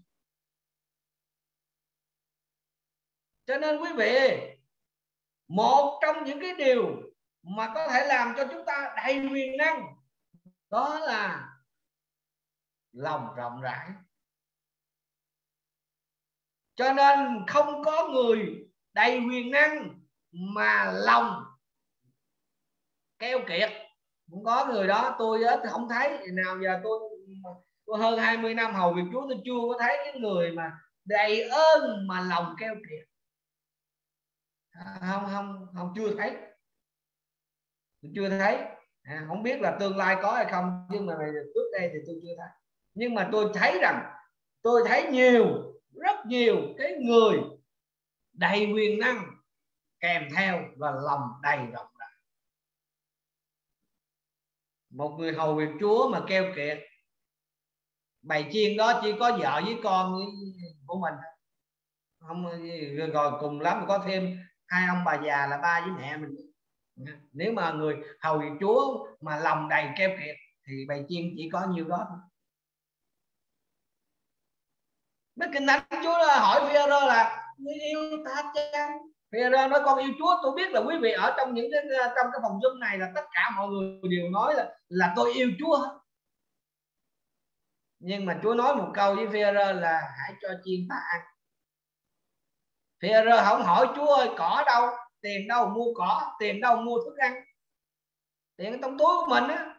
Speaker 3: Cho nên quý vị, một trong những cái điều mà có thể làm cho chúng ta đầy quyền năng đó là lòng rộng rãi. Cho nên không có người đầy quyền năng mà lòng keo kiệt. Cũng có người đó, tôi không thấy nào giờ tôi hơn 20 năm hầu việc Chúa, tôi chưa có thấy cái người mà đầy ơn mà lòng keo kiệt. Không chưa thấy. Tôi chưa thấy. Không biết là tương lai có hay không, nhưng mà trước đây thì tôi chưa thấy. Nhưng mà tôi thấy rằng tôi thấy rất nhiều cái người đầy quyền năng kèm theo và lòng đầy rộng rãi. một người hầu việc Chúa mà keo kiệt, bầy chiên đó chỉ có vợ với con của mình, không rồi cùng lắm có thêm 2 ông bà già là ba với mẹ mình. Nếu mà người hầu việc Chúa mà lòng đầy keo kiệt thì bầy chiên chỉ có nhiêu đó thôi. Mấy kinh thánh Chúa hỏi Phi-e-rơ là ngươi yêu ta chăng? Phi-e-rơ nói con yêu Chúa. Tôi biết là quý vị ở trong trong cái phòng Zoom này là tất cả mọi người đều nói là tôi yêu Chúa hết. Nhưng mà Chúa nói một câu với Phi-e-rơ là hãy cho chiên ta ăn. Phi-e-rơ không hỏi Chúa ơi cỏ đâu, tiền đâu mua cỏ, tiền đâu mua thức ăn, tiền trong túi của mình á.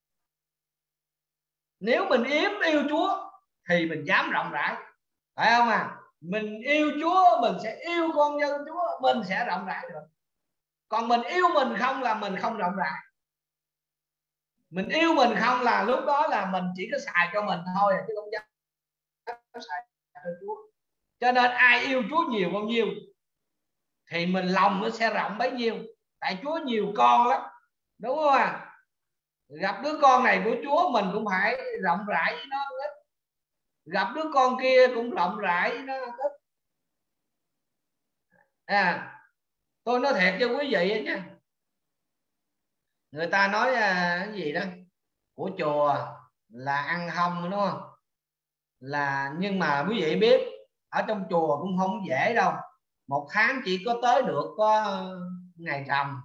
Speaker 3: Nếu mình yếm yêu Chúa thì mình dám rộng rãi, phải không à? Mình yêu Chúa, mình sẽ yêu con dân Chúa, mình sẽ rộng rãi được. Còn mình yêu mình không là mình không rộng rãi. Mình yêu mình không là lúc đó là mình chỉ có xài cho mình thôi, chứ không dám xài cho Chúa. Cho nên ai yêu Chúa nhiều bao nhiêu thì mình lòng nó sẽ rộng bấy nhiêu. Tại Chúa nhiều con lắm, đúng không à? Gặp đứa con này của Chúa mình cũng phải rộng rãi với nó hết. Gặp đứa con kia cũng rộng rãi với nó hết. Tôi nói thiệt cho quý vị nha, người ta nói cái gì đó của chùa là ăn không, đúng không? Là nhưng mà quý vị biết ở trong chùa cũng không dễ đâu. Một tháng chỉ có tới được có ngày rằm,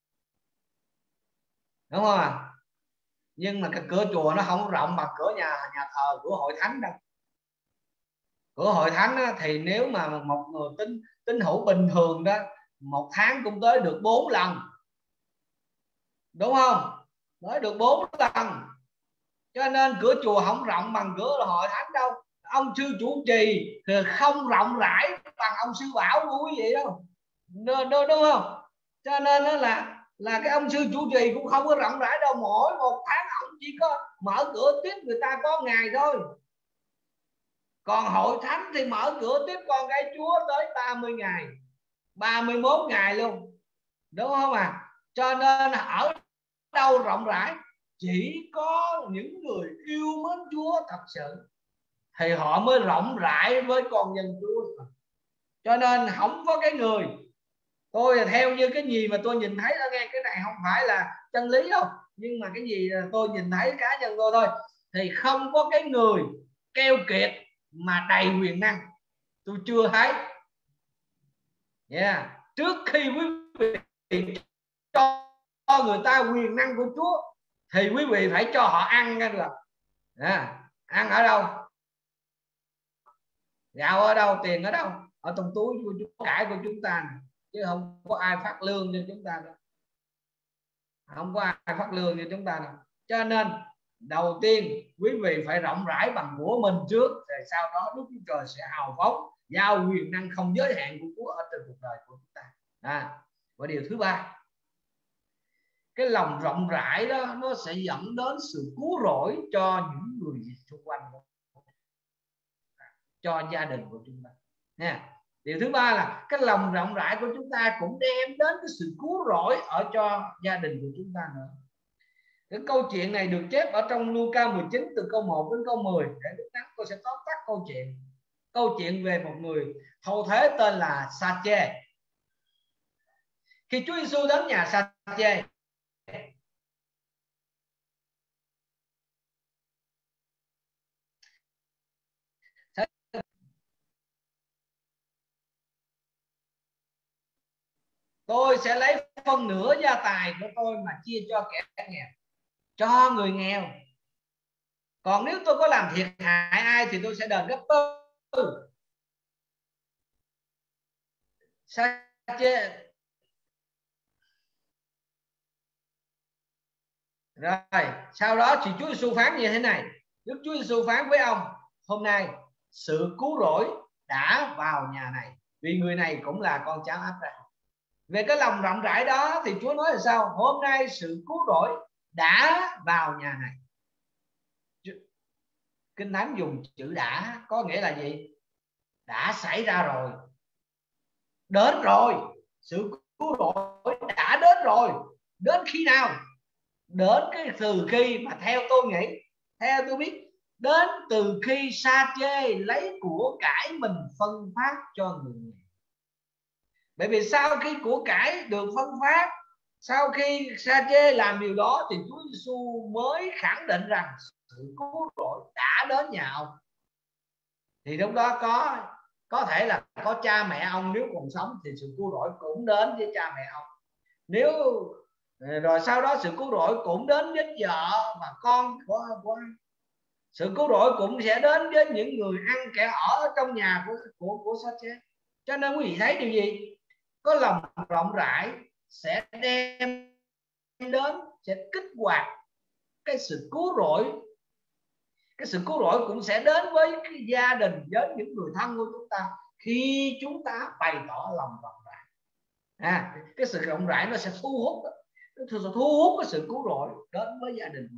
Speaker 3: đúng không à? Nhưng mà cái cửa chùa nó không rộng bằng cửa nhà thờ của hội thánh đâu. Cửa hội thánh á, thì nếu mà một người tín hữu bình thường đó, một tháng cũng tới được 4 lần, đúng không? Tới được 4 lần. Cho nên cửa chùa không rộng bằng cửa hội thánh đâu. Ông sư chủ trì thì không rộng rãi bằng ông sư bảo của quý vị đâu, đúng không? Cho nên đó là cái ông sư chủ trì cũng không có rộng rãi đâu. Mỗi một tháng ông chỉ có mở cửa tiếp người ta có ngày thôi. Còn hội thánh thì mở cửa tiếp con cái Chúa tới 30 ngày, 31 ngày luôn, đúng không à? Cho nên ở đâu rộng rãi, chỉ có những người yêu mến Chúa thật sự thì họ mới rộng rãi với con dân Chúa. Cho nên không có cái người, tôi theo như cái gì mà tôi nhìn thấy đó nghe, cái này không phải là chân lý đâu, nhưng mà cái gì tôi nhìn thấy cá nhân tôi thôi, thì không có cái người keo kiệt mà đầy quyền năng. Tôi chưa thấy. Trước khi quý vị cho người ta quyền năng của Chúa thì quý vị phải cho họ ăn nghe được. Ăn ở đâu? Gạo ở đâu? Tiền ở đâu? Ở trong túi của Chúa, cải của chúng ta này. Chứ không có ai phát lương cho chúng ta đâu. Không có ai phát lương cho chúng ta đâu. Cho nên đầu tiên quý vị phải rộng rãi bằng của mình trước, rồi sau đó Đức Chúa Trời sẽ hào phóng giao quyền năng không giới hạn của Chúa ở trên cuộc đời của chúng ta. Và điều thứ ba, cái lòng rộng rãi đó nó sẽ dẫn đến sự cứu rỗi cho những người xung quanh, cho gia đình của chúng ta nha. Điều thứ ba là cái lòng rộng rãi của chúng ta cũng đem đến cái sự cứu rỗi ở cho gia đình của chúng ta nữa. Cái câu chuyện này được chép ở trong Luca 19 từ câu 1 đến câu 10. Để lúc ngắn tôi sẽ tóm tắt câu chuyện. Câu chuyện về một người hậu thế tên là Sa-chê. Khi Chúa Giêsu đến nhà Sa-chê, tôi sẽ lấy phân nửa gia tài của tôi mà chia cho kẻ nghèo, cho người nghèo. Còn nếu tôi có làm thiệt hại ai thì tôi sẽ đền gấp đôi. Sa-chê rồi sau đó thì Chúa Giêsu phán như thế này. Đức Chúa Giêsu phán với ông: hôm nay sự cứu rỗi đã vào nhà này, vì người này cũng là con cháu Áp-ra. Về cái lòng rộng rãi đó thì Chúa nói là sao? Hôm nay sự cứu rỗi đã vào nhà này. Kinh Thánh dùng chữ đã có nghĩa là gì? Đã xảy ra rồi, đến rồi. Sự cứu rỗi đã đến rồi. Đến khi nào? đến cái từ khi mà theo tôi nghĩ, theo tôi biết, đến từ khi Sa-chê lấy của cải mình phân phát cho người nghèo. Bởi vì sau khi của cải được phân phát, sau khi Sa-chê làm điều đó thì Chúa Giêsu mới khẳng định rằng sự cứu rỗi đã đến nhà ông. Thì lúc đó có thể là có cha mẹ ông nếu còn sống thì sự cứu rỗi cũng đến với cha mẹ ông. Nếu rồi sau đó sự cứu rỗi cũng đến với vợ và con của anh. Sự cứu rỗi cũng sẽ đến với những người ăn kẻ ở trong nhà của Sa-chê. Cho nên quý vị thấy điều gì? Có lòng rộng rãi sẽ đem đến, sẽ kích hoạt cái sự cứu rỗi. Cái sự cứu rỗi cũng sẽ đến với cái gia đình, với những người thân của chúng ta khi chúng ta bày tỏ lòng rộng rãi. Cái sự rộng rãi nó sẽ thu hút cái sự cứu rỗi đến với gia đình.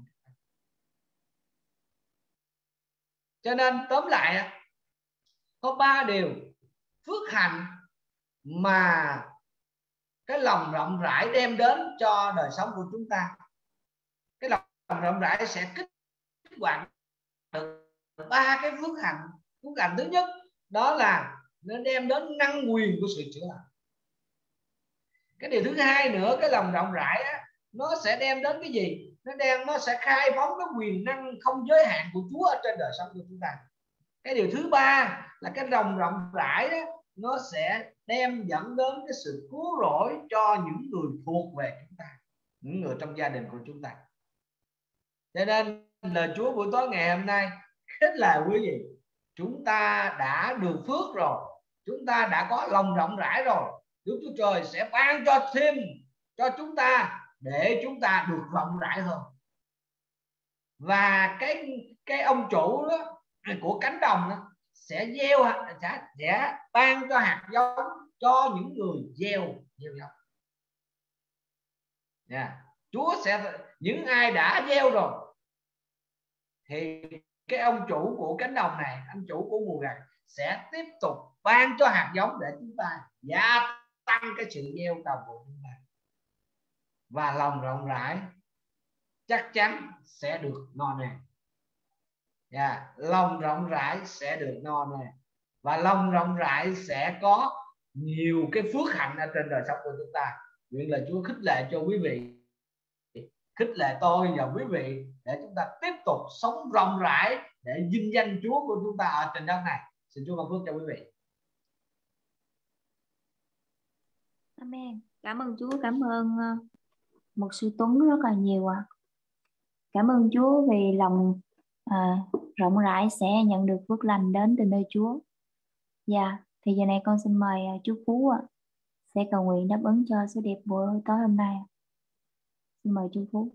Speaker 3: Cho nên tóm lại có 3 điều phước hạnh mà cái lòng rộng rãi đem đến cho đời sống của chúng ta. Cái lòng rộng rãi sẽ kích hoạt được 3 cái phước hạnh. Phước hạnh thứ nhất đó là nó đem đến năng quyền của sự chữa lành. Cái điều thứ hai nữa, cái lòng rộng rãi á, nó sẽ đem đến cái gì? Nó sẽ khai phóng cái quyền năng không giới hạn của Chúa ở trên đời sống của chúng ta. Cái điều thứ ba là cái lòng rộng rãi đó, nó sẽ đem dẫn đến cái sự cứu rỗi cho những người thuộc về chúng ta, những người trong gia đình của chúng ta. Cho nên lời Chúa buổi tối ngày hôm nay khích lệ quý vị, chúng ta đã được phước rồi, chúng ta đã có lòng rộng rãi rồi, Đức Chúa Trời sẽ ban cho thêm cho chúng ta để chúng ta được rộng rãi hơn. Và cái ông chủ đó, của cánh đồng đó, sẽ ban cho hạt giống cho những người gieo giống. Chúa sẽ, những ai đã gieo rồi thì cái ông chủ của cánh đồng này, anh chủ của mùa gặt sẽ tiếp tục ban cho hạt giống để chúng ta gia tăng cái sự gieo trồng của chúng ta. Và lòng rộng rãi chắc chắn sẽ được no nê. Lòng rộng rãi sẽ được no nê. Và lòng rộng rãi sẽ có nhiều cái phước hạnh ở trên đời sống của chúng ta. Nguyện là Chúa khích lệ cho quý vị, khích lệ tôi và quý vị để chúng ta tiếp tục sống rộng rãi để vinh danh Chúa của chúng ta ở trên đất này. Xin Chúa ban phước cho quý vị.
Speaker 1: Amen. Cảm ơn Chúa, cảm ơn Mục sư Tuấn rất là nhiều ạ. Cảm ơn Chúa vì lòng rộng rãi sẽ nhận được phước lành đến từ nơi Chúa. Thì giờ này con xin mời chú Phú sẽ cầu nguyện đáp ứng cho số đẹp buổi tối hôm nay. Xin mời chú Phú.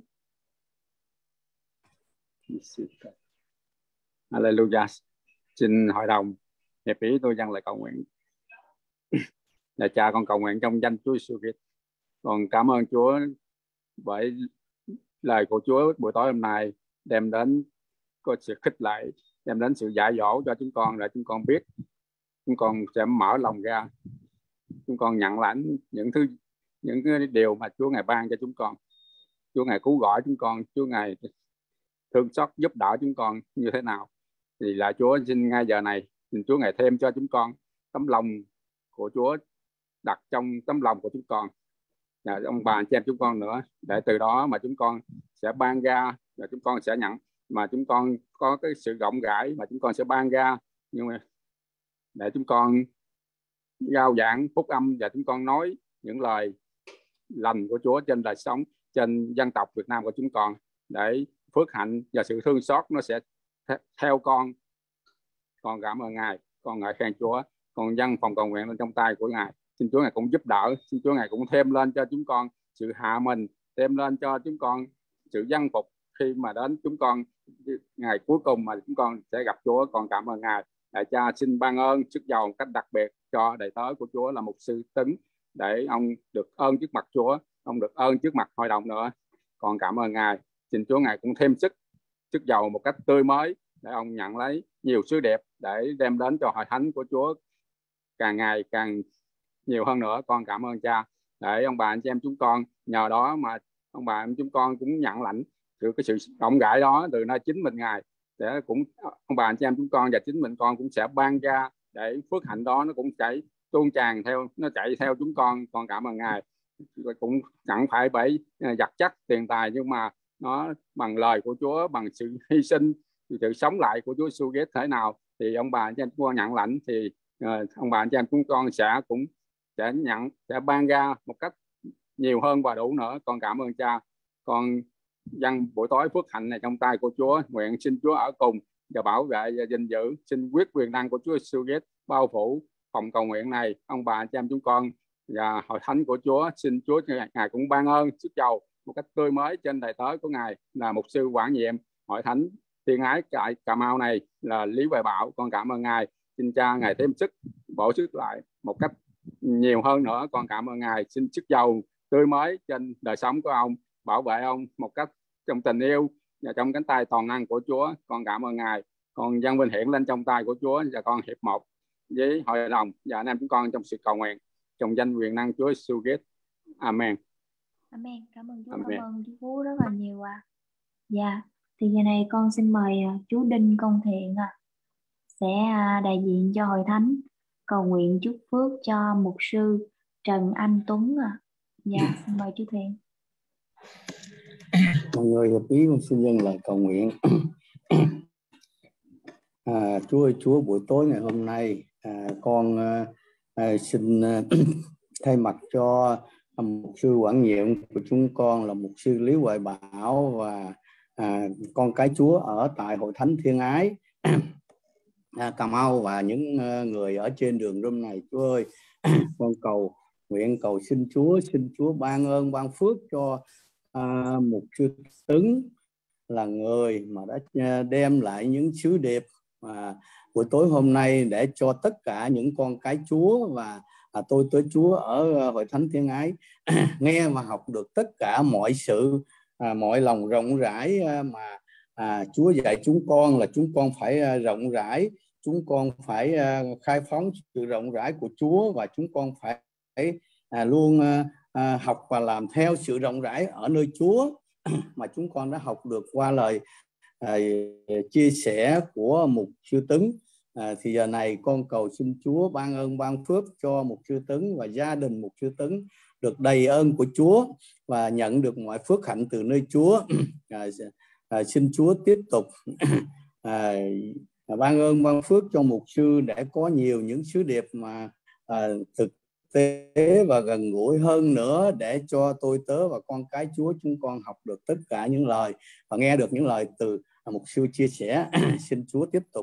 Speaker 4: Hallelujah. Xin hội đồng hiệp ý tôi dâng lời cầu nguyện. Là Cha, con cầu nguyện trong danh Chúa Giêsu Christ. Con cảm ơn Chúa bởi lời của Chúa buổi tối hôm nay đem đến có sự khích lệ, đem đến sự dạy dỗ cho chúng con, để chúng con biết, chúng con sẽ mở lòng ra, chúng con nhận lãnh những cái điều mà Chúa Ngài ban cho chúng con. Chúa Ngài cứu rỗi chúng con, Chúa Ngài thương xót giúp đỡ chúng con như thế nào. Thì là Chúa xin ngay giờ này, xin Chúa Ngài thêm cho chúng con tấm lòng của Chúa đặt trong tấm lòng của chúng con, ông bà anh chị em chúng con nữa, để từ đó mà chúng con sẽ ban ra và chúng con sẽ nhận, mà chúng con có cái sự rộng rãi mà chúng con sẽ ban ra, nhưng mà để chúng con rao giảng phúc âm và chúng con nói những lời lành của Chúa trên đời sống, trên dân tộc Việt Nam của chúng con, để phước hạnh và sự thương xót nó sẽ theo con. Con cảm ơn Ngài, con ngợi khen Chúa, con dâng phòng cầu nguyện lên trong tay của Ngài. Xin Chúa Ngài cũng giúp đỡ, xin Chúa Ngài cũng thêm lên cho chúng con sự hạ mình, thêm lên cho chúng con sự dân phục khi mà đến chúng con ngày cuối cùng mà chúng con sẽ gặp Chúa. Con cảm ơn Ngài. Đại Cha xin ban ơn sức giàu một cách đặc biệt cho đầy tớ của Chúa là mục sư Tấn, để ông được ơn trước mặt Chúa, ông được ơn trước mặt hội đồng nữa. Con cảm ơn Ngài. Xin Chúa Ngài cũng thêm sức giàu một cách tươi mới để ông nhận lấy nhiều sứ đẹp để đem đến cho hội thánh của Chúa càng ngày càng nhiều hơn nữa. Con cảm ơn Cha, để ông bà anh chị em chúng con nhờ đó mà ông bà em chúng con cũng nhận lãnh được cái sự rộng rãi đó từ nơi chính mình Ngài, để cũng ông bà anh chị em chúng con và chính mình con cũng sẽ ban ra để phước hạnh đó nó cũng chảy tuôn tràn theo, nó chạy theo chúng con cảm ơn Ngài. Cũng chẳng phải bởi vật chất tiền tài, nhưng mà nó bằng lời của Chúa, bằng sự hy sinh, sự sống lại của Chúa Giêsu Christ thế nào thì ông bà anh chị em chúng con nhận lãnh, thì ông bà anh chị em chúng con cũng sẽ ban ra một cách nhiều hơn và đủ nữa. Con cảm ơn Cha. Con dâng buổi tối phước hạnh này trong tay của Chúa, nguyện xin Chúa ở cùng và bảo vệ và gìn giữ, xin quyết quyền năng của Chúa Giêsu Christ bao phủ phòng cầu nguyện này, ông bà anh chị em chúng con và hội thánh của Chúa. Xin Chúa Ngài cũng ban ơn sức giàu một cách tươi mới trên đầy tớ của Ngài là mục sư quản nhiệm hội thánh Thiên Ái tại Cà Mau này là Lý Hoài Bảo. Con cảm ơn Ngài. Xin Cha Ngài thêm sức, bổ sức lại một cách nhiều hơn nữa. Con cảm ơn Ngài. Xin sức giàu tươi mới trên đời sống của ông, bảo vệ ông một cách trong tình yêu và trong cánh tay toàn năng của Chúa. Con cảm ơn Ngài. Con dâng vinh hiển lên trong tay của Chúa và con hiệp một với hội đồng và anh em chúng con trong sự cầu nguyện trong danh quyền năng Chúa Giêsu Christ. Amen.
Speaker 1: Amen. Cảm ơn Chúa.
Speaker 4: Amen.
Speaker 1: Cảm ơn Chúa Phú rất là nhiều Dạ, thì giờ này con xin mời chú Đinh Công Thiện sẽ đại diện cho hội thánh cầu nguyện chúc phước cho mục sư Trần Anh Tuấn Dạ, xin mời chú Thiện.
Speaker 5: Mọi người hợp ý con xin dâng lời cầu nguyện. Chúa ơi Chúa, buổi tối ngày hôm nay con xin thay mặt cho mục sư quản nhiệm của chúng con là mục sư Lý Hoài Bảo và con cái Chúa ở tại hội thánh Thiên Ái Cà Mau và những người ở trên đường room này. Chúa ơi, con cầu xin Chúa ban ơn ban phước cho mục sư Tuấn là người mà đã đem lại những sứ điệp buổi tối hôm nay để cho tất cả những con cái Chúa và tôi tới Chúa ở hội thánh Thiên Ái nghe và học được tất cả mọi sự mọi lòng rộng rãi mà Chúa dạy chúng con là chúng con phải rộng rãi, chúng con phải khai phóng sự rộng rãi của Chúa và chúng con phải luôn học và làm theo sự rộng rãi ở nơi Chúa mà chúng con đã học được qua lời chia sẻ của mục sư Tấn. Thì giờ này con cầu xin Chúa ban ơn ban phước cho mục sư Tấn và gia đình mục sư Tấn được đầy ơn của Chúa và nhận được mọi phước hạnh từ nơi Chúa. Xin Chúa tiếp tục ban ơn ban phước cho mục sư để có nhiều những sứ điệp mà thực tế và gần gũi hơn nữa, để cho tôi tớ và con cái Chúa chúng con học được tất cả những lời và nghe được những lời từ mục sư chia sẻ. Xin Chúa tiếp tục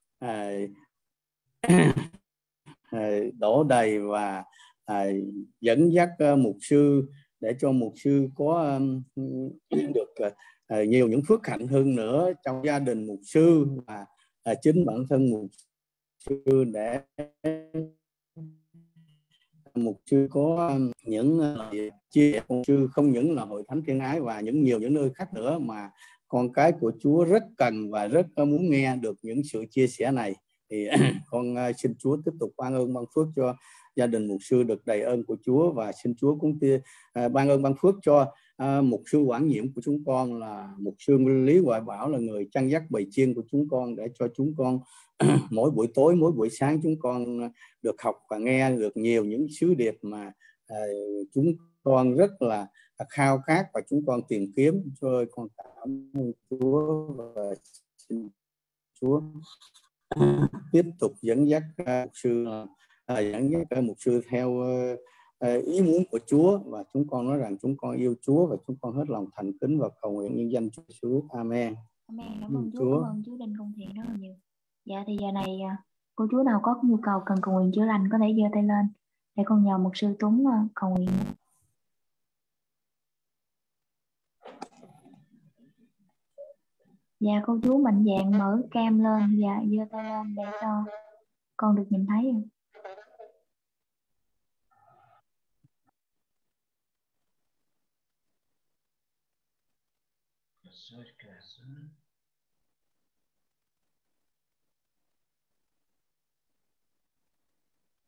Speaker 5: đổ đầy và dẫn dắt mục sư để cho mục sư có được nhiều những phước hạnh hơn nữa trong gia đình mục sư và chính bản thân mục sư, để mục sư có những lời chia sẻ. Mục sư không những là hội thánh Thiên Ái và những nơi khác nữa mà con cái của Chúa rất cần và rất muốn nghe được những sự chia sẻ này. Thì con xin Chúa tiếp tục ban ơn ban phước cho gia đình mục sư được đầy ơn của Chúa, và xin Chúa cũng ban ơn ban phước cho mục sư quản nhiệm của chúng con là mục sư Lý Hoài Bảo, là người chăn dắt bầy chiên của chúng con, để cho chúng con mỗi buổi tối mỗi buổi sáng chúng con được học và nghe được nhiều những sứ điệp mà chúng con rất là khao khát và chúng con tìm kiếm. Cho con cảm ơn Chúa và xin Chúa tiếp tục dẫn dắt mục sư mục sư theo ý muốn của Chúa, và chúng con nói rằng chúng con yêu Chúa và chúng con hết lòng thành kính và cầu nguyện nhân danh Chúa Giêsu. Amen.
Speaker 1: Amen. Cảm ơn Chúa. Cảm ơn chú Đinh Công Thiện rất là nhiều. Dạ, thì giờ này cô chú nào có nhu cầu cần cầu nguyện chữa lành có thể giơ tay lên để con nhờ mục sư Tuấn cầu nguyện. Dạ, cô chú mạnh dạn mở cam lên và giơ tay lên để cho con được nhìn thấy.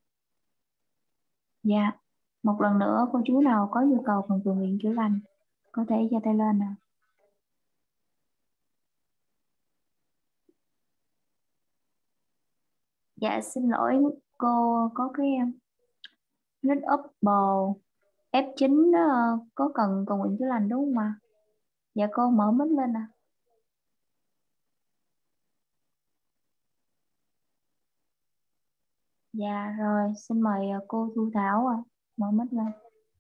Speaker 1: Dạ, một lần nữa cô chú nào có nhu cầu cần cầu nguyện chữa lành có thể giơ tay lên nè. Dạ xin lỗi cô, có cái nít Apple F9 đó, có cần cầu nguyện chữa lành đúng không ạ? Dạ cô mở mic lên nè. Dạ rồi, xin mời cô Thu Thảo mở mic lên.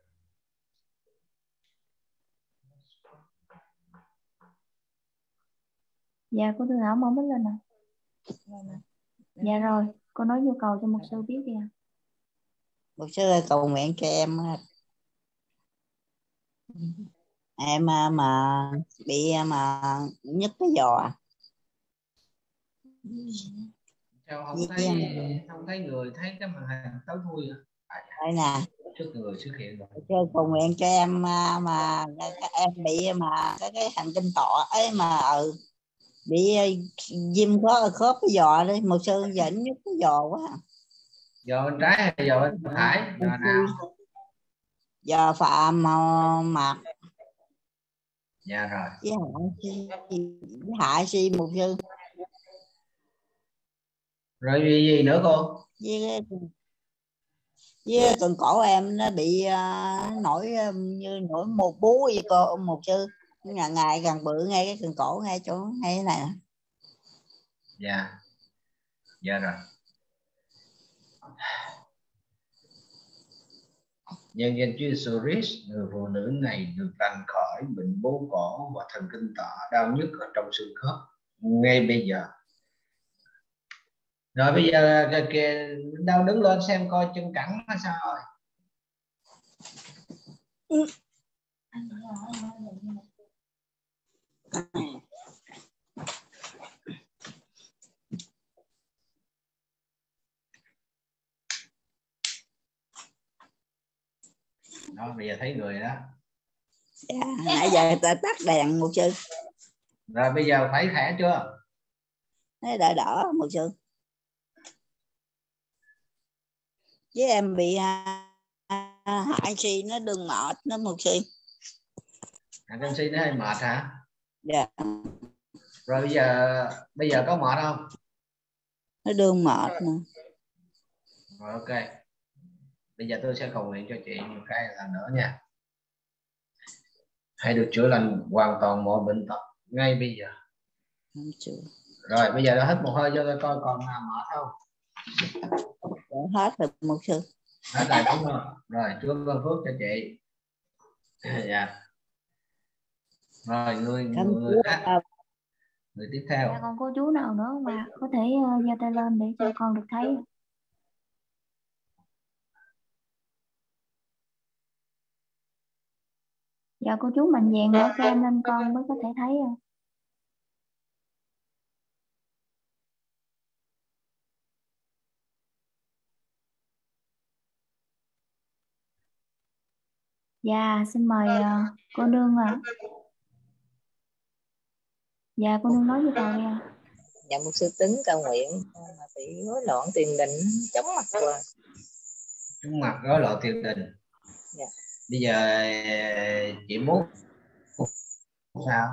Speaker 1: Dạ cô Thu Thảo mở mic lên nè. Dạ rồi, cô nói nhu cầu cho mục sư biết kìa.
Speaker 6: Mục sư ơi, cầu nguyện cho em mà bị mà nhức cái giò.
Speaker 3: Sao
Speaker 6: Với
Speaker 3: không thấy người, thấy cái màn hình tối thui
Speaker 6: đây nè,
Speaker 3: trước người xuất hiện rồi.
Speaker 6: Mục sư cầu nguyện cho em mà các em bị mà cái hành tinh tọa ấy mà bị viêm khớp cái giò đấy. Mục sư giờ nó nhức cái giò quá.
Speaker 3: Giò bên trái hay giò bên phải? Giò nào?
Speaker 6: Giò phạm mặt.
Speaker 3: Dạ rồi.
Speaker 6: Với hại si mục sư.
Speaker 3: Rồi gì nữa cô?
Speaker 6: Với cần cổ em nó bị nổi như nổi một bú vậy cô mục sư. Ngày càng bự ngay cái cần cổ, ngay chỗ ngay thế này nè.
Speaker 3: Dạ. Dạ rồi. Nhân danh Chúa Giêsu Christ, người phụ nữ này được lành khỏi bệnh bó cổ và thần kinh tọa đau nhức ở trong xương khớp ngay bây giờ. Rồi bây giờ kìa, đâu đứng lên xem coi chân cẳng nó sao rồi. Đó, bây giờ thấy người đó.
Speaker 6: Dạ, nãy giờ ta tắt đèn một sư.
Speaker 3: Rồi bây giờ phải khỏe chưa?
Speaker 6: Thấy đỡ đỡ một sư. Với em bị hại si nó đừng mệt nó một sư.
Speaker 3: Canxi nó hơi mệt hả?
Speaker 6: Dạ.
Speaker 3: Rồi bây giờ có mệt không?
Speaker 6: Nó đương mệt nè.
Speaker 3: Rồi ok. Bây giờ tôi sẽ cầu nguyện cho chị một cái lần nữa nha. Hãy được chữa lành hoàn toàn mọi bệnh tật ngay bây giờ. Rồi bây giờ đã hít một hơi cho tôi coi còn nào mệt không?
Speaker 6: Hết rồi một sư.
Speaker 3: Hết rồi đúng không? Rồi Chúa ban phước cho chị. Dạ. Rồi người khác. Người tiếp theo.
Speaker 1: Dạ còn cô chú nào nữa mà có thể giơ tay lên để cho con được thấy. Dạ cô chú mạnh dạn mở cam nên con mới có thể thấy. Dạ xin mời cô nương ạ. Dạ cô nương nói với cầu đi ạ.
Speaker 7: Dạ một sư tính cầu nguyện mà bị rối loạn tiền đình, chóng mặt rồi.
Speaker 3: Chóng mặt rối loạn tiền đình.
Speaker 7: Dạ.
Speaker 3: Bây giờ chị muốn sao?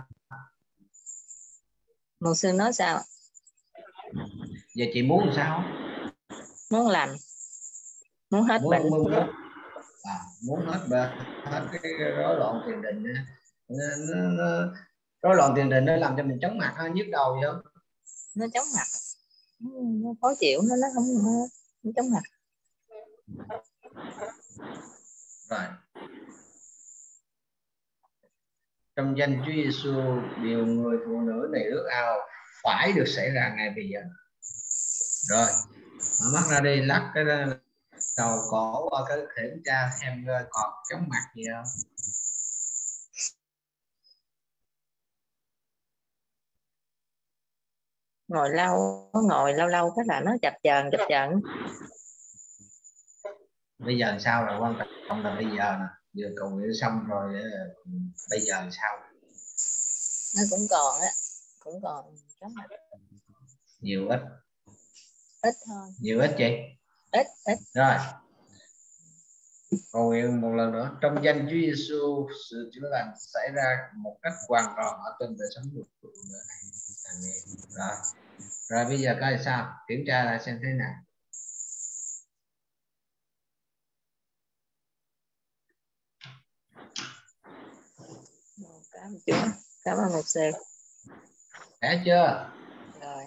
Speaker 7: Một sư nói sao?
Speaker 3: Giờ chị muốn sao?
Speaker 7: Muốn lành, muốn hết bệnh.
Speaker 3: Muốn hết bệnh, hết cái rối loạn tiền đình. Rối loạn tiền đình nó làm cho mình chóng mặt hay nhức đầu vậy không?
Speaker 7: Nó chóng mặt, nó khó chịu, nó không nó chóng mặt.
Speaker 3: Rồi. Trong danh Chúa Giêsu, điều người phụ nữ này ước ao phải được xảy ra ngay bây giờ. Rồi, mở mắt ra đi, lắc cái đầu cổ qua cái kiểm tra xem còn chóng mặt gì không.
Speaker 7: Ngồi lâu cái là nó chập chờn.
Speaker 3: Bây giờ sao là quan trọng là bây giờ nè, vừa cầu nguyện xong rồi bây giờ sao?
Speaker 7: Nó cũng còn chóng mặt.
Speaker 3: Nhiều ít?
Speaker 7: Ít thôi.
Speaker 3: Nhiều ít chị?
Speaker 7: Ít.
Speaker 3: Rồi. Cầu nguyện một lần nữa trong danh Chúa Giêsu, sự chữa lành xảy ra một cách hoàn toàn ở trên đời sống của phụ nữ này. Amen. Rồi bây giờ coi sao, kiểm tra lại xem thế nào.
Speaker 7: Cảm ơn Chúa, cảm ơn mục sư.
Speaker 3: Khỏe chưa?
Speaker 7: Rồi,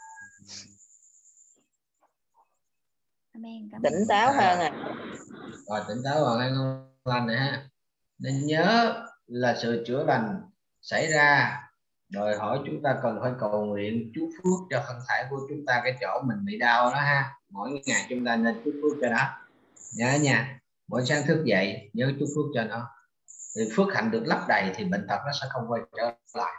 Speaker 1: Amen.
Speaker 7: tỉnh táo hơn à.
Speaker 3: Rồi tỉnh táo hơn hay ngon lành này ha. Nên nhớ là sự chữa lành xảy ra đòi hỏi chúng ta cần phải cầu nguyện chúc phước cho thân thể của chúng ta, cái chỗ mình bị đau đó ha. Mỗi ngày chúng ta nên chúc phước cho nó, nhớ nha. Mỗi sáng thức dậy nhớ chúc phước cho nó, thì phước hạnh được lấp đầy thì bệnh tật nó sẽ không quay trở lại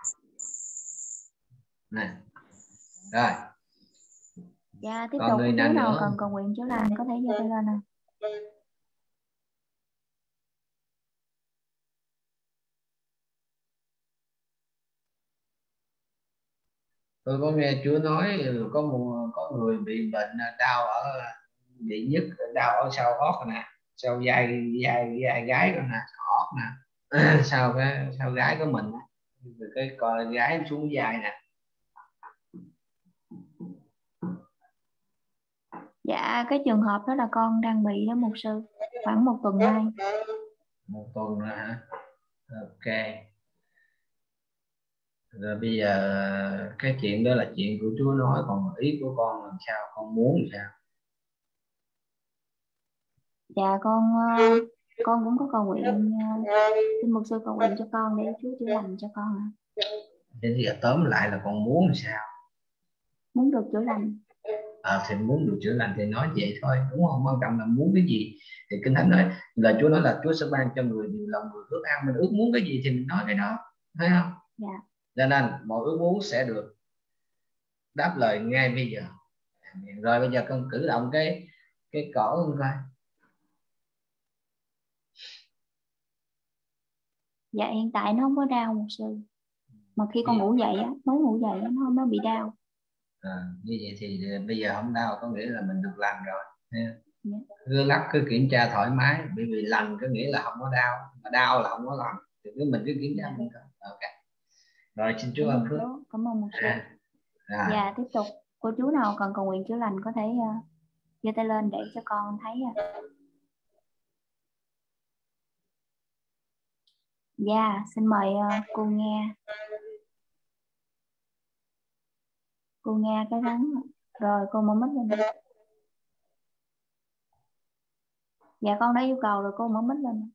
Speaker 3: nè. Rồi
Speaker 1: Dạ, tiếp
Speaker 3: còn
Speaker 1: tục
Speaker 3: người
Speaker 1: chú
Speaker 3: nào
Speaker 1: nào
Speaker 3: nữa?
Speaker 1: cần cầu nguyện chữa lành có thể giơ tay lên nè.
Speaker 3: Tôi có nghe Chúa nói có người bị bệnh đau ở, bị nhức đau ở sau gót nè, sau vai gái rồi nè, gót nè, sau gái của mình, cái coi gái xuống vai nè.
Speaker 1: Dạ, cái trường hợp đó là con đang bị đó mục sư, khoảng 1 tuần nay.
Speaker 3: 1 tuần rồi hả? Ok. Rồi bây giờ cái chuyện đó là chuyện của Chúa nói, còn ý của con làm sao, con muốn sao?
Speaker 1: Dạ con cũng có cầu nguyện, xin mục sư cầu nguyện cho con để Chúa chữa lành cho con ạ.
Speaker 3: Thế thì tóm lại là con muốn làm sao?
Speaker 1: Muốn được chữa lành.
Speaker 3: Thì muốn được chữa lành thì nói vậy thôi, đúng không? Quan trọng là muốn cái gì. Thì Kinh Thánh nói là Chúa nói là Chúa sẽ ban cho người điều lòng người ước ao, mình ước muốn cái gì thì mình nói cái đó, thấy không?
Speaker 1: Dạ.
Speaker 3: Cho nên mọi ước muốn sẽ được đáp lời ngay bây giờ. Rồi bây giờ con cử động cái cổ con coi.
Speaker 1: Dạ hiện tại nó không có đau mục sư, mà khi con ngủ dậy á, mới ngủ dậy nó bị đau.
Speaker 3: Như vậy thì bây giờ không đau có nghĩa là mình được lành rồi.
Speaker 1: Dạ.
Speaker 3: Cứ lắc cứ kiểm tra thoải mái, bởi vì lành có nghĩa là không có đau, mà đau là không có lành, thì cứ mình cứ kiểm tra mình thôi. Ok. Rồi xin Chúa ban phước.
Speaker 1: Cảm ơn mục sư.
Speaker 3: Rồi.
Speaker 1: Dạ tiếp tục, cô chú nào cần cầu nguyện chữa lành có thể giơ tay lên để cho con thấy. Dạ xin mời cô Nga. Cô Nga cái rắn. Rồi cô mở mic lên. Dạ con đã yêu cầu rồi, cô mở mic lên.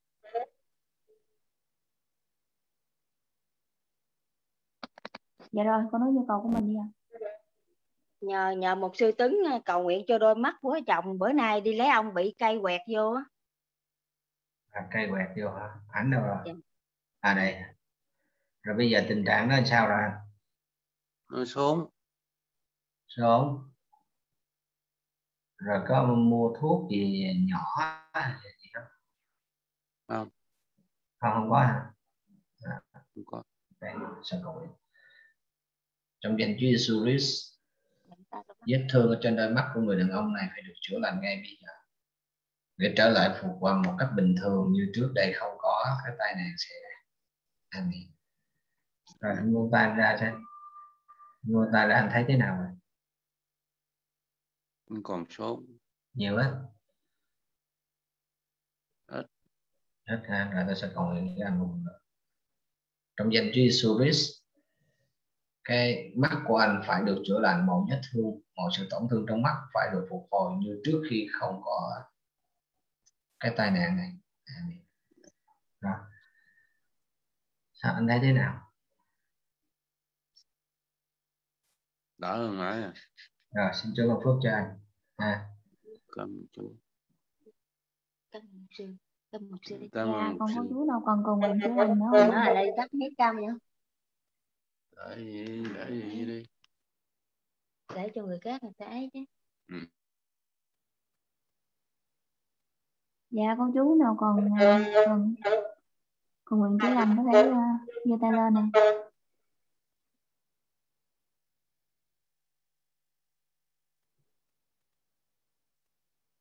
Speaker 1: Dạ rồi con nói yêu cầu của mình đi ạ.
Speaker 8: Nhờ một sư Tấn cầu nguyện cho đôi mắt của chồng bữa nay đi lấy ông bị cây quẹt vô á.
Speaker 3: Cây quẹt vô hả? Ảnh đâu rồi?
Speaker 8: Dạ.
Speaker 3: Đây. Rồi bây giờ tình trạng nó sao rồi?
Speaker 4: Nó xuống.
Speaker 3: Rồi có mua thuốc gì nhỏ gì không? Không có hả?
Speaker 4: Không có.
Speaker 3: Đây, sao cầu nguyện. Trong danh Chúa Giêsu Christ, vết thương ở trên đôi mắt của người đàn ông này phải được chữa lành ngay bây giờ, để trở lại phục hồi một cách bình thường như trước đây, không có cái tai nạn xảy ra. Amen. Rồi anh buông tay ra xem. Buông tay ra anh thấy thế nào rồi?
Speaker 4: Anh còn sốt.
Speaker 3: Nhiều lắm.
Speaker 4: Hết
Speaker 3: ha. Rồi tôi sẽ cầu nguyện với anh luôn. Trong danh Chúa Giêsu Christ, cái mắt của anh phải được chữa lành, mọi vết thương, mọi sự tổn thương trong mắt phải được phục hồi như trước khi không có cái tai nạn này. Amen. Rồi. Sao anh thấy thế nào?
Speaker 4: Đỡ hơn nãy à.
Speaker 3: Rồi xin Chúa ban phước cho anh.
Speaker 4: Cảm ơn Chúa.
Speaker 8: Cảm ơn sư. Cảm ơn sư.
Speaker 1: Dạ con có chú nào còn cầu nguyện chữa lành nữa không?
Speaker 8: Nó ở đây tắt mấy cam nữa.
Speaker 4: Để gì đi.
Speaker 8: Để cho người khác người ta ấy chứ.
Speaker 1: Dạ con chú nào còn cầu nguyện chữa lành có thể giơ tay lên nè.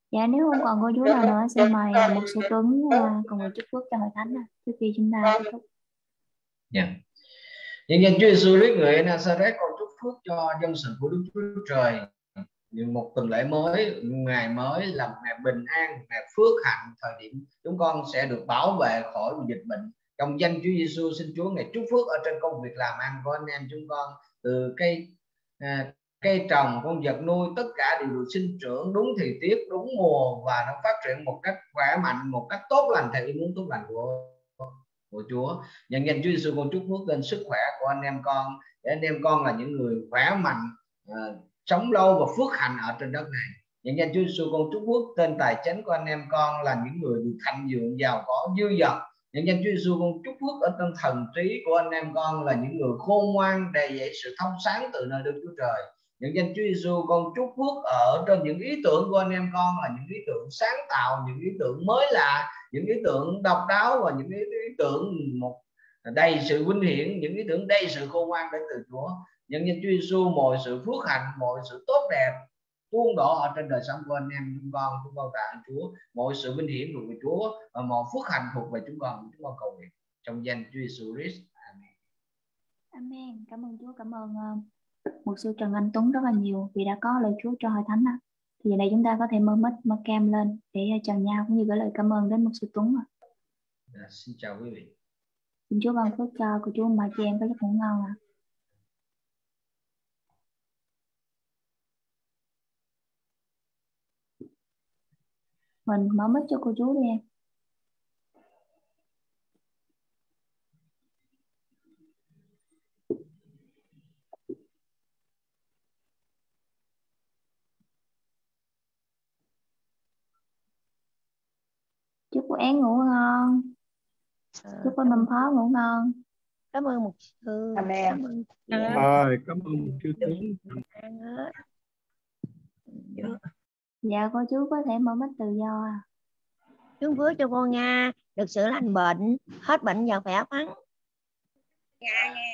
Speaker 1: Dạ nếu không còn cô chú nào nữa, xin mời một sư Tuấn cùng người chúc phước cho hội thánh trước khi chúng ta kết thúc.
Speaker 3: Dạ. Nhân danh Chúa Giêsu Christ người Nazareth, con chúc phước cho dân sự của Đức Chúa Trời. Nhưng một tuần lễ mới, ngày mới là một ngày bình an, một ngày phước hạnh. Thời điểm chúng con sẽ được bảo vệ khỏi dịch bệnh. Trong danh Chúa Giêsu xin Chúa ngày chúc phước ở trên công việc làm ăn của anh em chúng con, từ cây trồng, con vật nuôi, tất cả đều được sinh trưởng đúng thời tiết, đúng mùa và nó phát triển một cách khỏe mạnh, một cách tốt lành theo ý muốn tốt lành của Chúa. Nhân danh Chúa Giêsu con chúc phước lên sức khỏe của anh em con, để anh em con là những người khỏe mạnh, sống lâu và phước hạnh ở trên đất này. Nhân danh Chúa Giêsu con chúc phước tên tài chính của anh em con là những người được thành vượng, giàu có, dư dật. Nhân danh Chúa Giêsu con chúc phước ở trên thần trí của anh em con là những người khôn ngoan, đầy dẫy sự thông sáng từ nơi Đức Chúa Trời. Nhân danh Chúa Giêsu con chúc phước ở trên những ý tưởng của anh em con là những ý tưởng sáng tạo, những ý tưởng mới lạ, những ý tưởng độc đáo và những ý tưởng một đầy sự vinh hiển, những ý tưởng đầy sự khôn ngoan đến từ Chúa. Nhân danh Chúa Giêsu mọi sự phước hạnh, mọi sự tốt đẹp tuôn đổ ở trên đời sống của anh em chúng con tạ ơn Chúa. Mọi sự vinh hiển thuộc về Chúa và mọi phước hạnh thuộc về chúng con cầu nguyện trong danh Chúa Giêsu Christ. Amen.
Speaker 1: Amen. Cảm ơn Chúa, cảm ơn mục sư Trần Anh Tuấn rất là nhiều vì đã có lời Chúa cho hội thánh. Thì giờ này chúng ta có thể mở mic, mở cam lên để chào nhau cũng như gửi lời cảm ơn đến mục sư Tuấn.
Speaker 3: Xin chào quý vị.
Speaker 1: Xin Chúa ban phước cho cô chú mà chị em có giấc ngủ ngon ạ. Mình mở mic cho cô chú đi em. Chúc cô Én ngủ ngon. Chúc cô Mầm Phó ngủ ngon.
Speaker 9: Cảm ơn mục sư.
Speaker 7: Amen.
Speaker 4: Cảm ơn mục sư Tuấn.
Speaker 1: Dạ cô chú có thể mở mic tự do.
Speaker 9: Chúc phước cho con nha, được sự lành bệnh, hết bệnh và khỏe khoắn.
Speaker 8: Dạ.